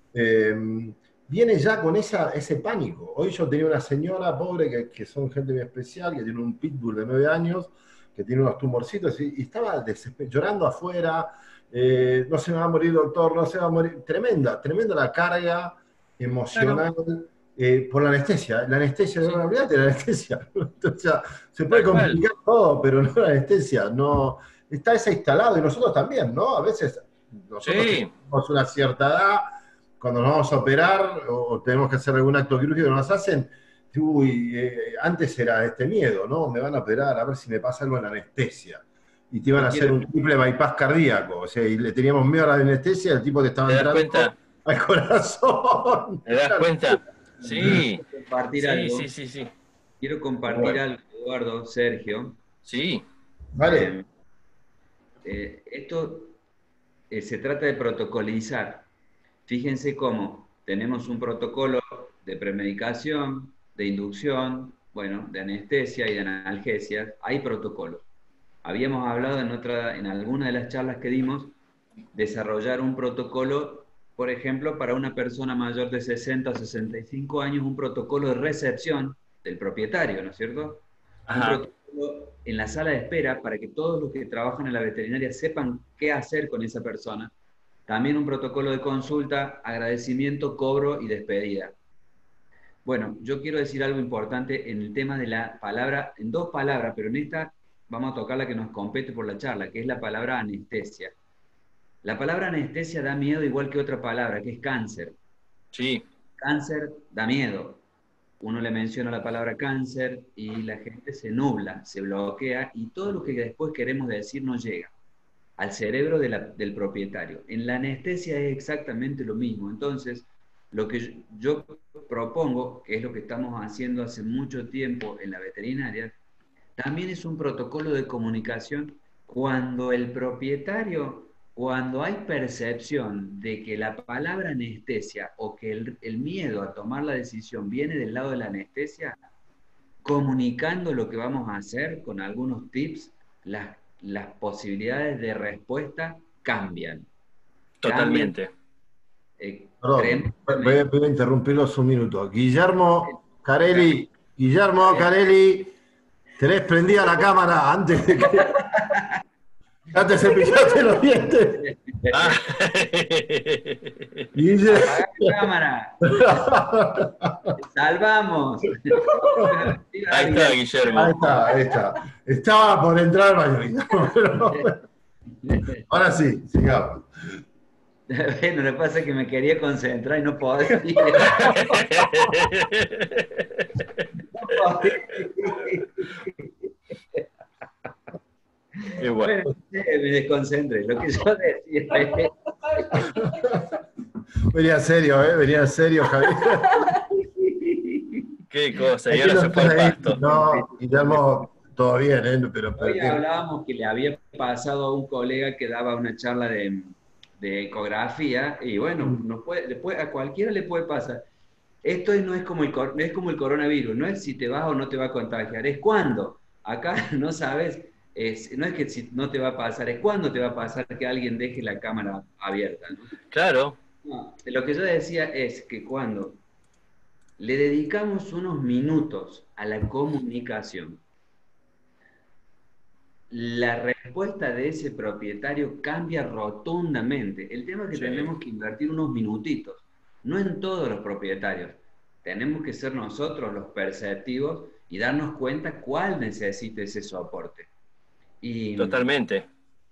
eh, viene ya con esa, ese pánico. Hoy yo tenía una señora pobre que, que son gente muy especial, que tiene un pitbull de nueve años, que tiene unos tumorcitos, y, y estaba llorando afuera. Eh, no se me va a morir, doctor, no se va a morir. Tremenda, tremenda la carga emocional. Claro. Eh, por la anestesia. La anestesia, sí. No, olvídate de la anestesia. O sea, se puede complicar todo, pero no la anestesia. No, está esa instalado, y nosotros también, ¿no? A veces nosotros
Sí.
tenemos una cierta edad, cuando nos vamos a operar o tenemos que hacer algún acto quirúrgico, nos hacen, uy, eh, antes era este miedo, ¿no? Me van a operar, a ver si me pasa algo en la anestesia. Y te iban a hacer un triple bypass cardíaco, o sea, y le teníamos miedo a la anestesia, el tipo te estaba
¿Te das
entrando
cuenta?
al corazón.
¿Te das cuenta? Sí.
Quiero compartir
Sí,
algo.
sí, sí, sí.
Quiero compartir
Bueno.
algo, Eduardo, Sergio.
Sí.
Vale.
Eh, eh, esto eh, se trata de protocolizar. Fíjense cómo tenemos un protocolo de premedicación, de inducción, bueno, de anestesia y de analgesia. Hay protocolos. Habíamos hablado en, otra, en alguna de las charlas que dimos, desarrollar un protocolo, por ejemplo, para una persona mayor de sesenta o sesenta y cinco años, un protocolo de recepción del propietario, ¿no es cierto?
Ajá.
Un protocolo en la sala de espera para que todos los que trabajan en la veterinaria sepan qué hacer con esa persona. También un protocolo de consulta, agradecimiento, cobro y despedida. Bueno, yo quiero decir algo importante en el tema de la palabra, en dos palabras, pero en esta vamos a tocar la que nos compete por la charla, que es la palabra anestesia. La palabra anestesia da miedo igual que otra palabra, que es cáncer.
Sí.
Cáncer da miedo. Uno le menciona la palabra cáncer y la gente se nubla, se bloquea y todo lo que después queremos decir no llega al cerebro de la, del propietario. En la anestesia es exactamente lo mismo. Entonces, lo que yo, yo propongo, que es lo que estamos haciendo hace mucho tiempo en la veterinaria, también es un protocolo de comunicación cuando el propietario cuando hay percepción de que la palabra anestesia o que el, el miedo a tomar la decisión viene del lado de la anestesia, comunicando lo que vamos a hacer con algunos tips, las, las posibilidades de respuesta cambian.
Totalmente.
Cambian, eh,
Perdón, voy a, voy a interrumpirlos un minuto. Guillermo Carelli, Guillermo Carelli, tenés prendida la cámara antes de que... Ya te cepillaste los dientes.
Ah.
Guille. Apagá la cámara. Salvamos.
Ahí está, Guillermo.
Ahí está, ahí está. Estaba por entrar al baño. Pero... Ahora sí, sigamos.
Bueno, lo que pasa es que me quería concentrar y no podía. No podía.
Qué bueno.
Bueno, me desconcentré. Lo que yo decía.
Venía serio, ¿eh? Venía serio, Javier.
Qué cosa, y ahora se fue al pasto.
No, Guillermo, todo bien, ¿eh? Pero, pero
hoy hablábamos que le había pasado a un colega que daba una charla de, de ecografía, y bueno, nos puede, le puede, a cualquiera le puede pasar. Esto no es como, el, es como el coronavirus, no es si te vas o no te va a contagiar, es cuándo. Acá no sabes, es, no es que si no te va a pasar, es cuándo te va a pasar que alguien deje la cámara abierta, ¿no?
Claro.
No, lo que yo decía es que cuando le dedicamos unos minutos a la comunicación, la respuesta de ese propietario cambia rotundamente. El tema es que sí. Tenemos que invertir unos minutitos, no en todos los propietarios. Tenemos que ser nosotros los perceptivos y darnos cuenta cuál necesita ese soporte. Y,
Totalmente.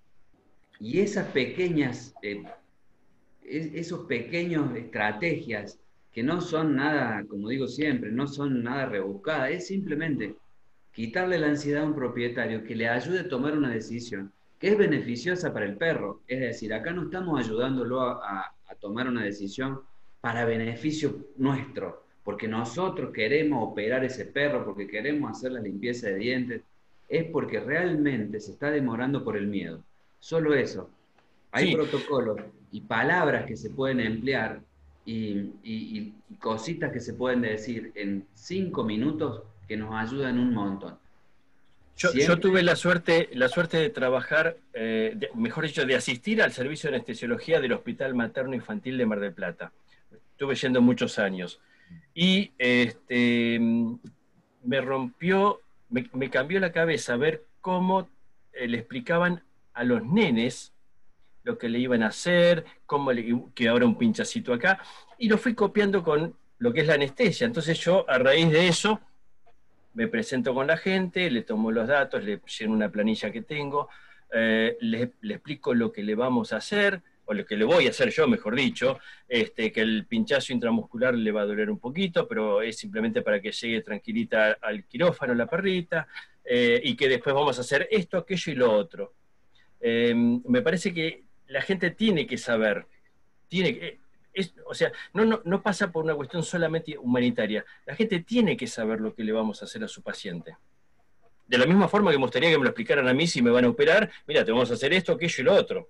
Y esas pequeñas, eh, esos pequeños estrategias que no son nada, como digo siempre, no son nada rebuscadas, es simplemente quitarle la ansiedad a un propietario que le ayude a tomar una decisión que es beneficiosa para el perro. Es decir, acá no estamos ayudándolo a, a, a tomar una decisión para beneficio nuestro, porque nosotros queremos operar ese perro, porque queremos hacer la limpieza de dientes, es porque realmente se está demorando por el miedo. Solo eso. Hay sí. protocolos y palabras que se pueden emplear y, y, y cositas que se pueden decir en cinco minutos que nos ayudan un montón.
Yo, yo tuve la suerte, la suerte de trabajar, eh, de, mejor dicho, de asistir al servicio de anestesiología del Hospital Materno Infantil de Mar del Plata. Estuve yendo muchos años. Y este, me rompió, me, me cambió la cabeza ver cómo eh, le explicaban a los nenes lo que le iban a hacer, cómo le, que ahora un pinchacito acá, y lo fui copiando con lo que es la anestesia. Entonces yo, a raíz de eso, me presento con la gente, le tomo los datos, le lleno una planilla que tengo, eh, le, le explico lo que le vamos a hacer, o lo que le voy a hacer yo, mejor dicho, este, que el pinchazo intramuscular le va a doler un poquito, pero es simplemente para que llegue tranquilita al quirófano la perrita, eh, y que después vamos a hacer esto, aquello y lo otro. Eh, me parece que la gente tiene que saber, tiene que... Es, o sea, no, no, no pasa por una cuestión solamente humanitaria. La gente tiene que saber lo que le vamos a hacer a su paciente. De la misma forma que me gustaría que me lo explicaran a mí si me van a operar, mira, te vamos a hacer esto, aquello y lo otro.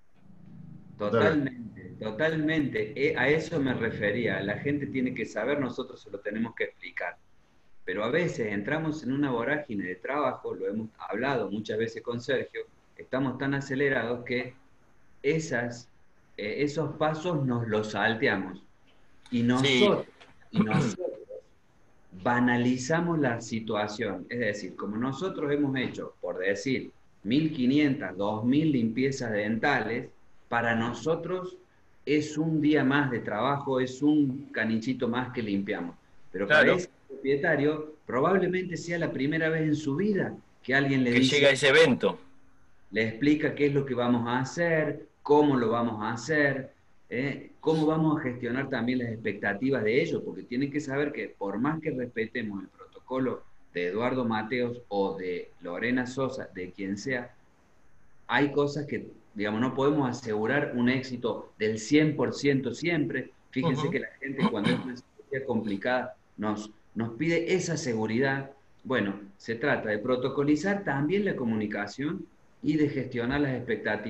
Totalmente, totalmente. A eso me refería. La gente tiene que saber, nosotros se lo tenemos que explicar. Pero a veces entramos en una vorágine de trabajo, lo hemos hablado muchas veces con Sergio, estamos tan acelerados que esas... esos pasos nos los salteamos y nosotros, sí. y nosotros banalizamos la situación. Es decir, como nosotros hemos hecho, por decir, mil quinientas, dos mil limpiezas dentales, para nosotros es un día más de trabajo, es un canichito más que limpiamos. Pero claro. Para ese propietario probablemente sea la primera vez en su vida que alguien le
que
dice...
llega a ese evento.
Le explica qué es lo que vamos a hacer, cómo lo vamos a hacer, ¿eh? Cómo vamos a gestionar también las expectativas de ellos, porque tienen que saber que por más que respetemos el protocolo de Eduardo Mateos o de Lorena Sosa, de quien sea, hay cosas que, digamos, no podemos asegurar un éxito del cien por ciento siempre. Fíjense uh-huh. que la gente cuando es una cirugía complicada nos, nos pide esa seguridad. Bueno, se trata de protocolizar también la comunicación y de gestionar las expectativas.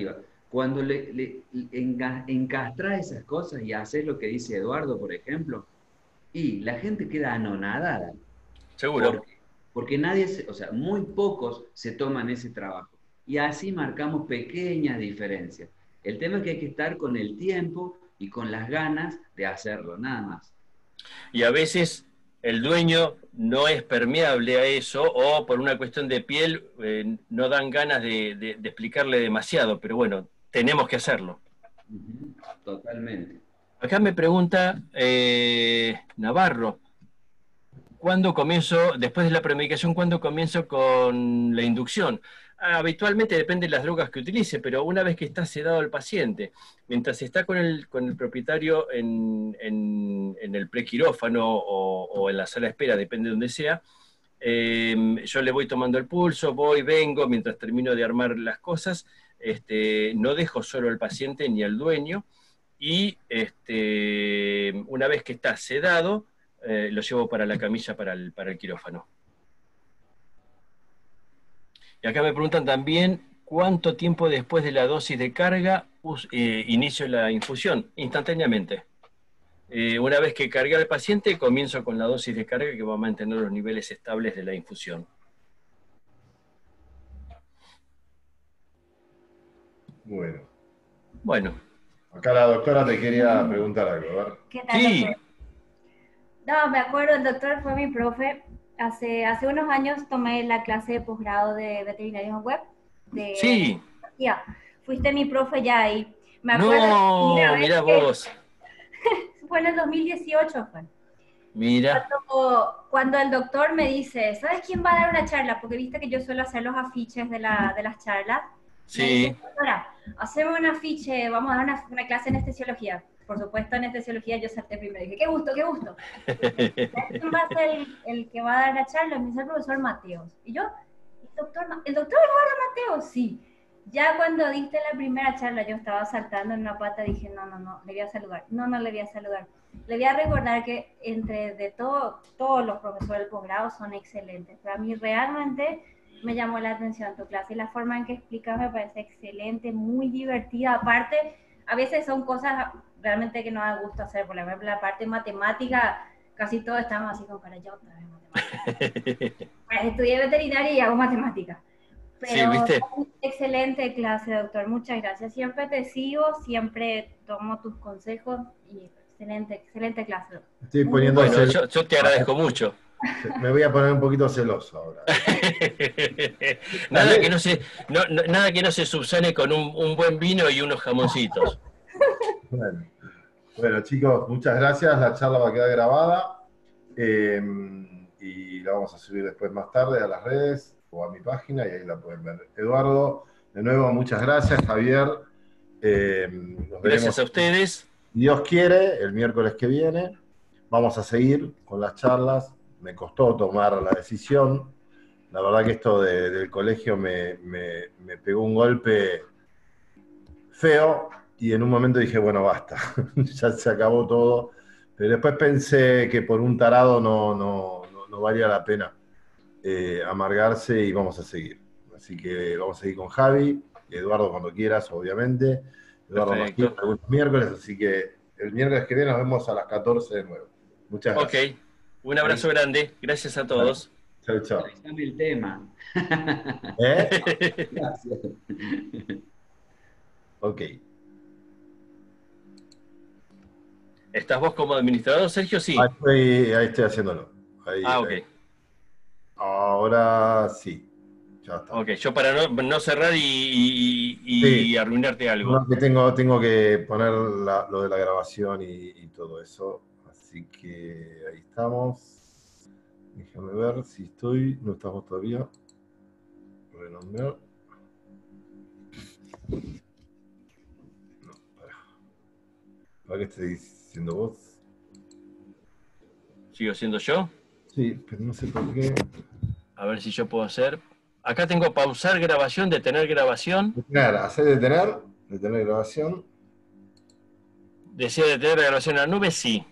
Cuando le, le enga- encastrás esas cosas y haces lo que dice Eduardo, por ejemplo, y la gente queda anonadada.
Seguro.
Porque, porque nadie, se- o sea, muy pocos se toman ese trabajo. Y así marcamos pequeñas diferencias. El tema es que hay que estar con el tiempo y con las ganas de hacerlo, nada más.
Y a veces el dueño no es permeable a eso, o por una cuestión de piel eh, no dan ganas de, de- de explicarle demasiado, pero bueno, tenemos que hacerlo.
Ujú, totalmente.
Acá me pregunta eh, Navarro, ¿cuándo comienzo, después de la premedicación, cuándo comienzo con la inducción? Ah, habitualmente depende de las drogas que utilice, pero una vez que está sedado el paciente, mientras está con el, con el propietario en, en- en el prequirófano o, o en la sala de espera, depende de donde sea, eh, yo le voy tomando el pulso, voy, vengo, mientras termino de armar las cosas, este, no dejo solo al paciente ni al dueño, y este, una vez que está sedado, eh, lo llevo para la camilla para el, para el quirófano. Y acá me preguntan también cuánto tiempo después de la dosis de carga us- eh, inicio la infusión. Instantáneamente. Eh, una vez que cargué al paciente, comienzo con la dosis de carga que va a mantener los niveles estables de la infusión.
Bueno,
Bueno,
acá la doctora te quería preguntar algo, a ver.
¿Qué tal,
sí,
doctor? No, me acuerdo, el doctor fue mi profe. Hace, hace unos años tomé la clase de posgrado de veterinaria web. De,
sí.
ya, fuiste mi profe ya ahí. Me acuerdo la primera
No,
vez
mirá
que
vos.
fue en el dos mil dieciocho. Fue.
Mira,
Cuando, cuando el doctor me dice, ¿sabes quién va a dar una charla? Porque viste que yo suelo hacer los afiches de, la, de las charlas. Me dice,
sí.
doctora, hacemos un afiche, vamos a dar una, una clase de anestesiología. Por supuesto, anestesiología yo salté primero. Dije, qué gusto, qué gusto. ¿Quién va a ser el, el que va a dar la charla? Me dice el profesor Mateos. Y yo, ¿el doctor, Ma- ¿el doctor Eduardo Mateos? Sí. Ya cuando diste la primera charla, yo estaba saltando en una pata, dije, no, no, no, le voy a saludar. No, no le voy a saludar. Le voy a recordar que entre de todo, todos los profesores del posgrado son excelentes. Pero a mí realmente me llamó la atención tu clase y la forma en que explicas me parece excelente, muy divertida. Aparte, a veces son cosas realmente que no da gusto hacer. Por ejemplo, la parte matemática, casi todos estamos así como para yo otra vez matemática. Pues estudié veterinaria y hago matemática.
Sí,
Pero
¿viste?
excelente clase, doctor. Muchas gracias. Siempre te sigo, siempre tomo tus consejos y excelente, excelente clase. Doctor.
Estoy
Muy
poniendo
Bueno,
celoso.
yo, yo te agradezco mucho.
Me voy a poner un poquito celoso ahora.
Nada que no se, no- no- nada que no se subsane con un, un buen vino y unos jamoncitos.
Bueno, bueno, chicos, muchas gracias. La charla va a quedar grabada eh, y la vamos a subir después más tarde a las redes o a mi página y ahí la pueden ver. Eduardo, de nuevo, muchas gracias. Javier, eh, nos veremos,
Gracias a ustedes.
si Dios quiere, el miércoles que viene. Vamos a seguir con las charlas. Me costó tomar la decisión. La verdad que esto de- del colegio me, me- me pegó un golpe feo y en un momento dije, bueno, basta, ya se acabó todo. Pero después pensé que por un tarado no, no, no, no valía la pena eh, amargarse y vamos a seguir. Así que vamos a seguir con Javi, Eduardo cuando quieras, obviamente. Eduardo nos tiene
Perfecto.
algunos miércoles, así que el miércoles que viene nos vemos a las catorce de nuevo. Muchas
Ok,
gracias.
un abrazo grande. Gracias a todos.
Chau, chau.
Avísame el tema.
¿Eh?
Gracias.
Ok.
¿Estás vos como administrador, Sergio? Sí.
Ahí estoy, ahí estoy haciéndolo. Ahí,
Ah, ok.
ahí. Ahora sí. Ya está.
Ok, yo para no, no cerrar y, y- y
Sí.
arruinarte algo.
No, que tengo, tengo que poner la- lo de la grabación y, y todo eso. Así que ahí estamos. Déjame ver si estoy. No estamos todavía. Renombrar. No, para. ¿Para qué estoy diciendo vos?
¿Sigo siendo yo?
Sí, pero no sé por qué.
A ver si yo puedo hacer. Acá tengo pausar grabación, detener grabación.
Detener, hacer detener. Detener grabación.
¿Desea detener la grabación en la nube? Sí.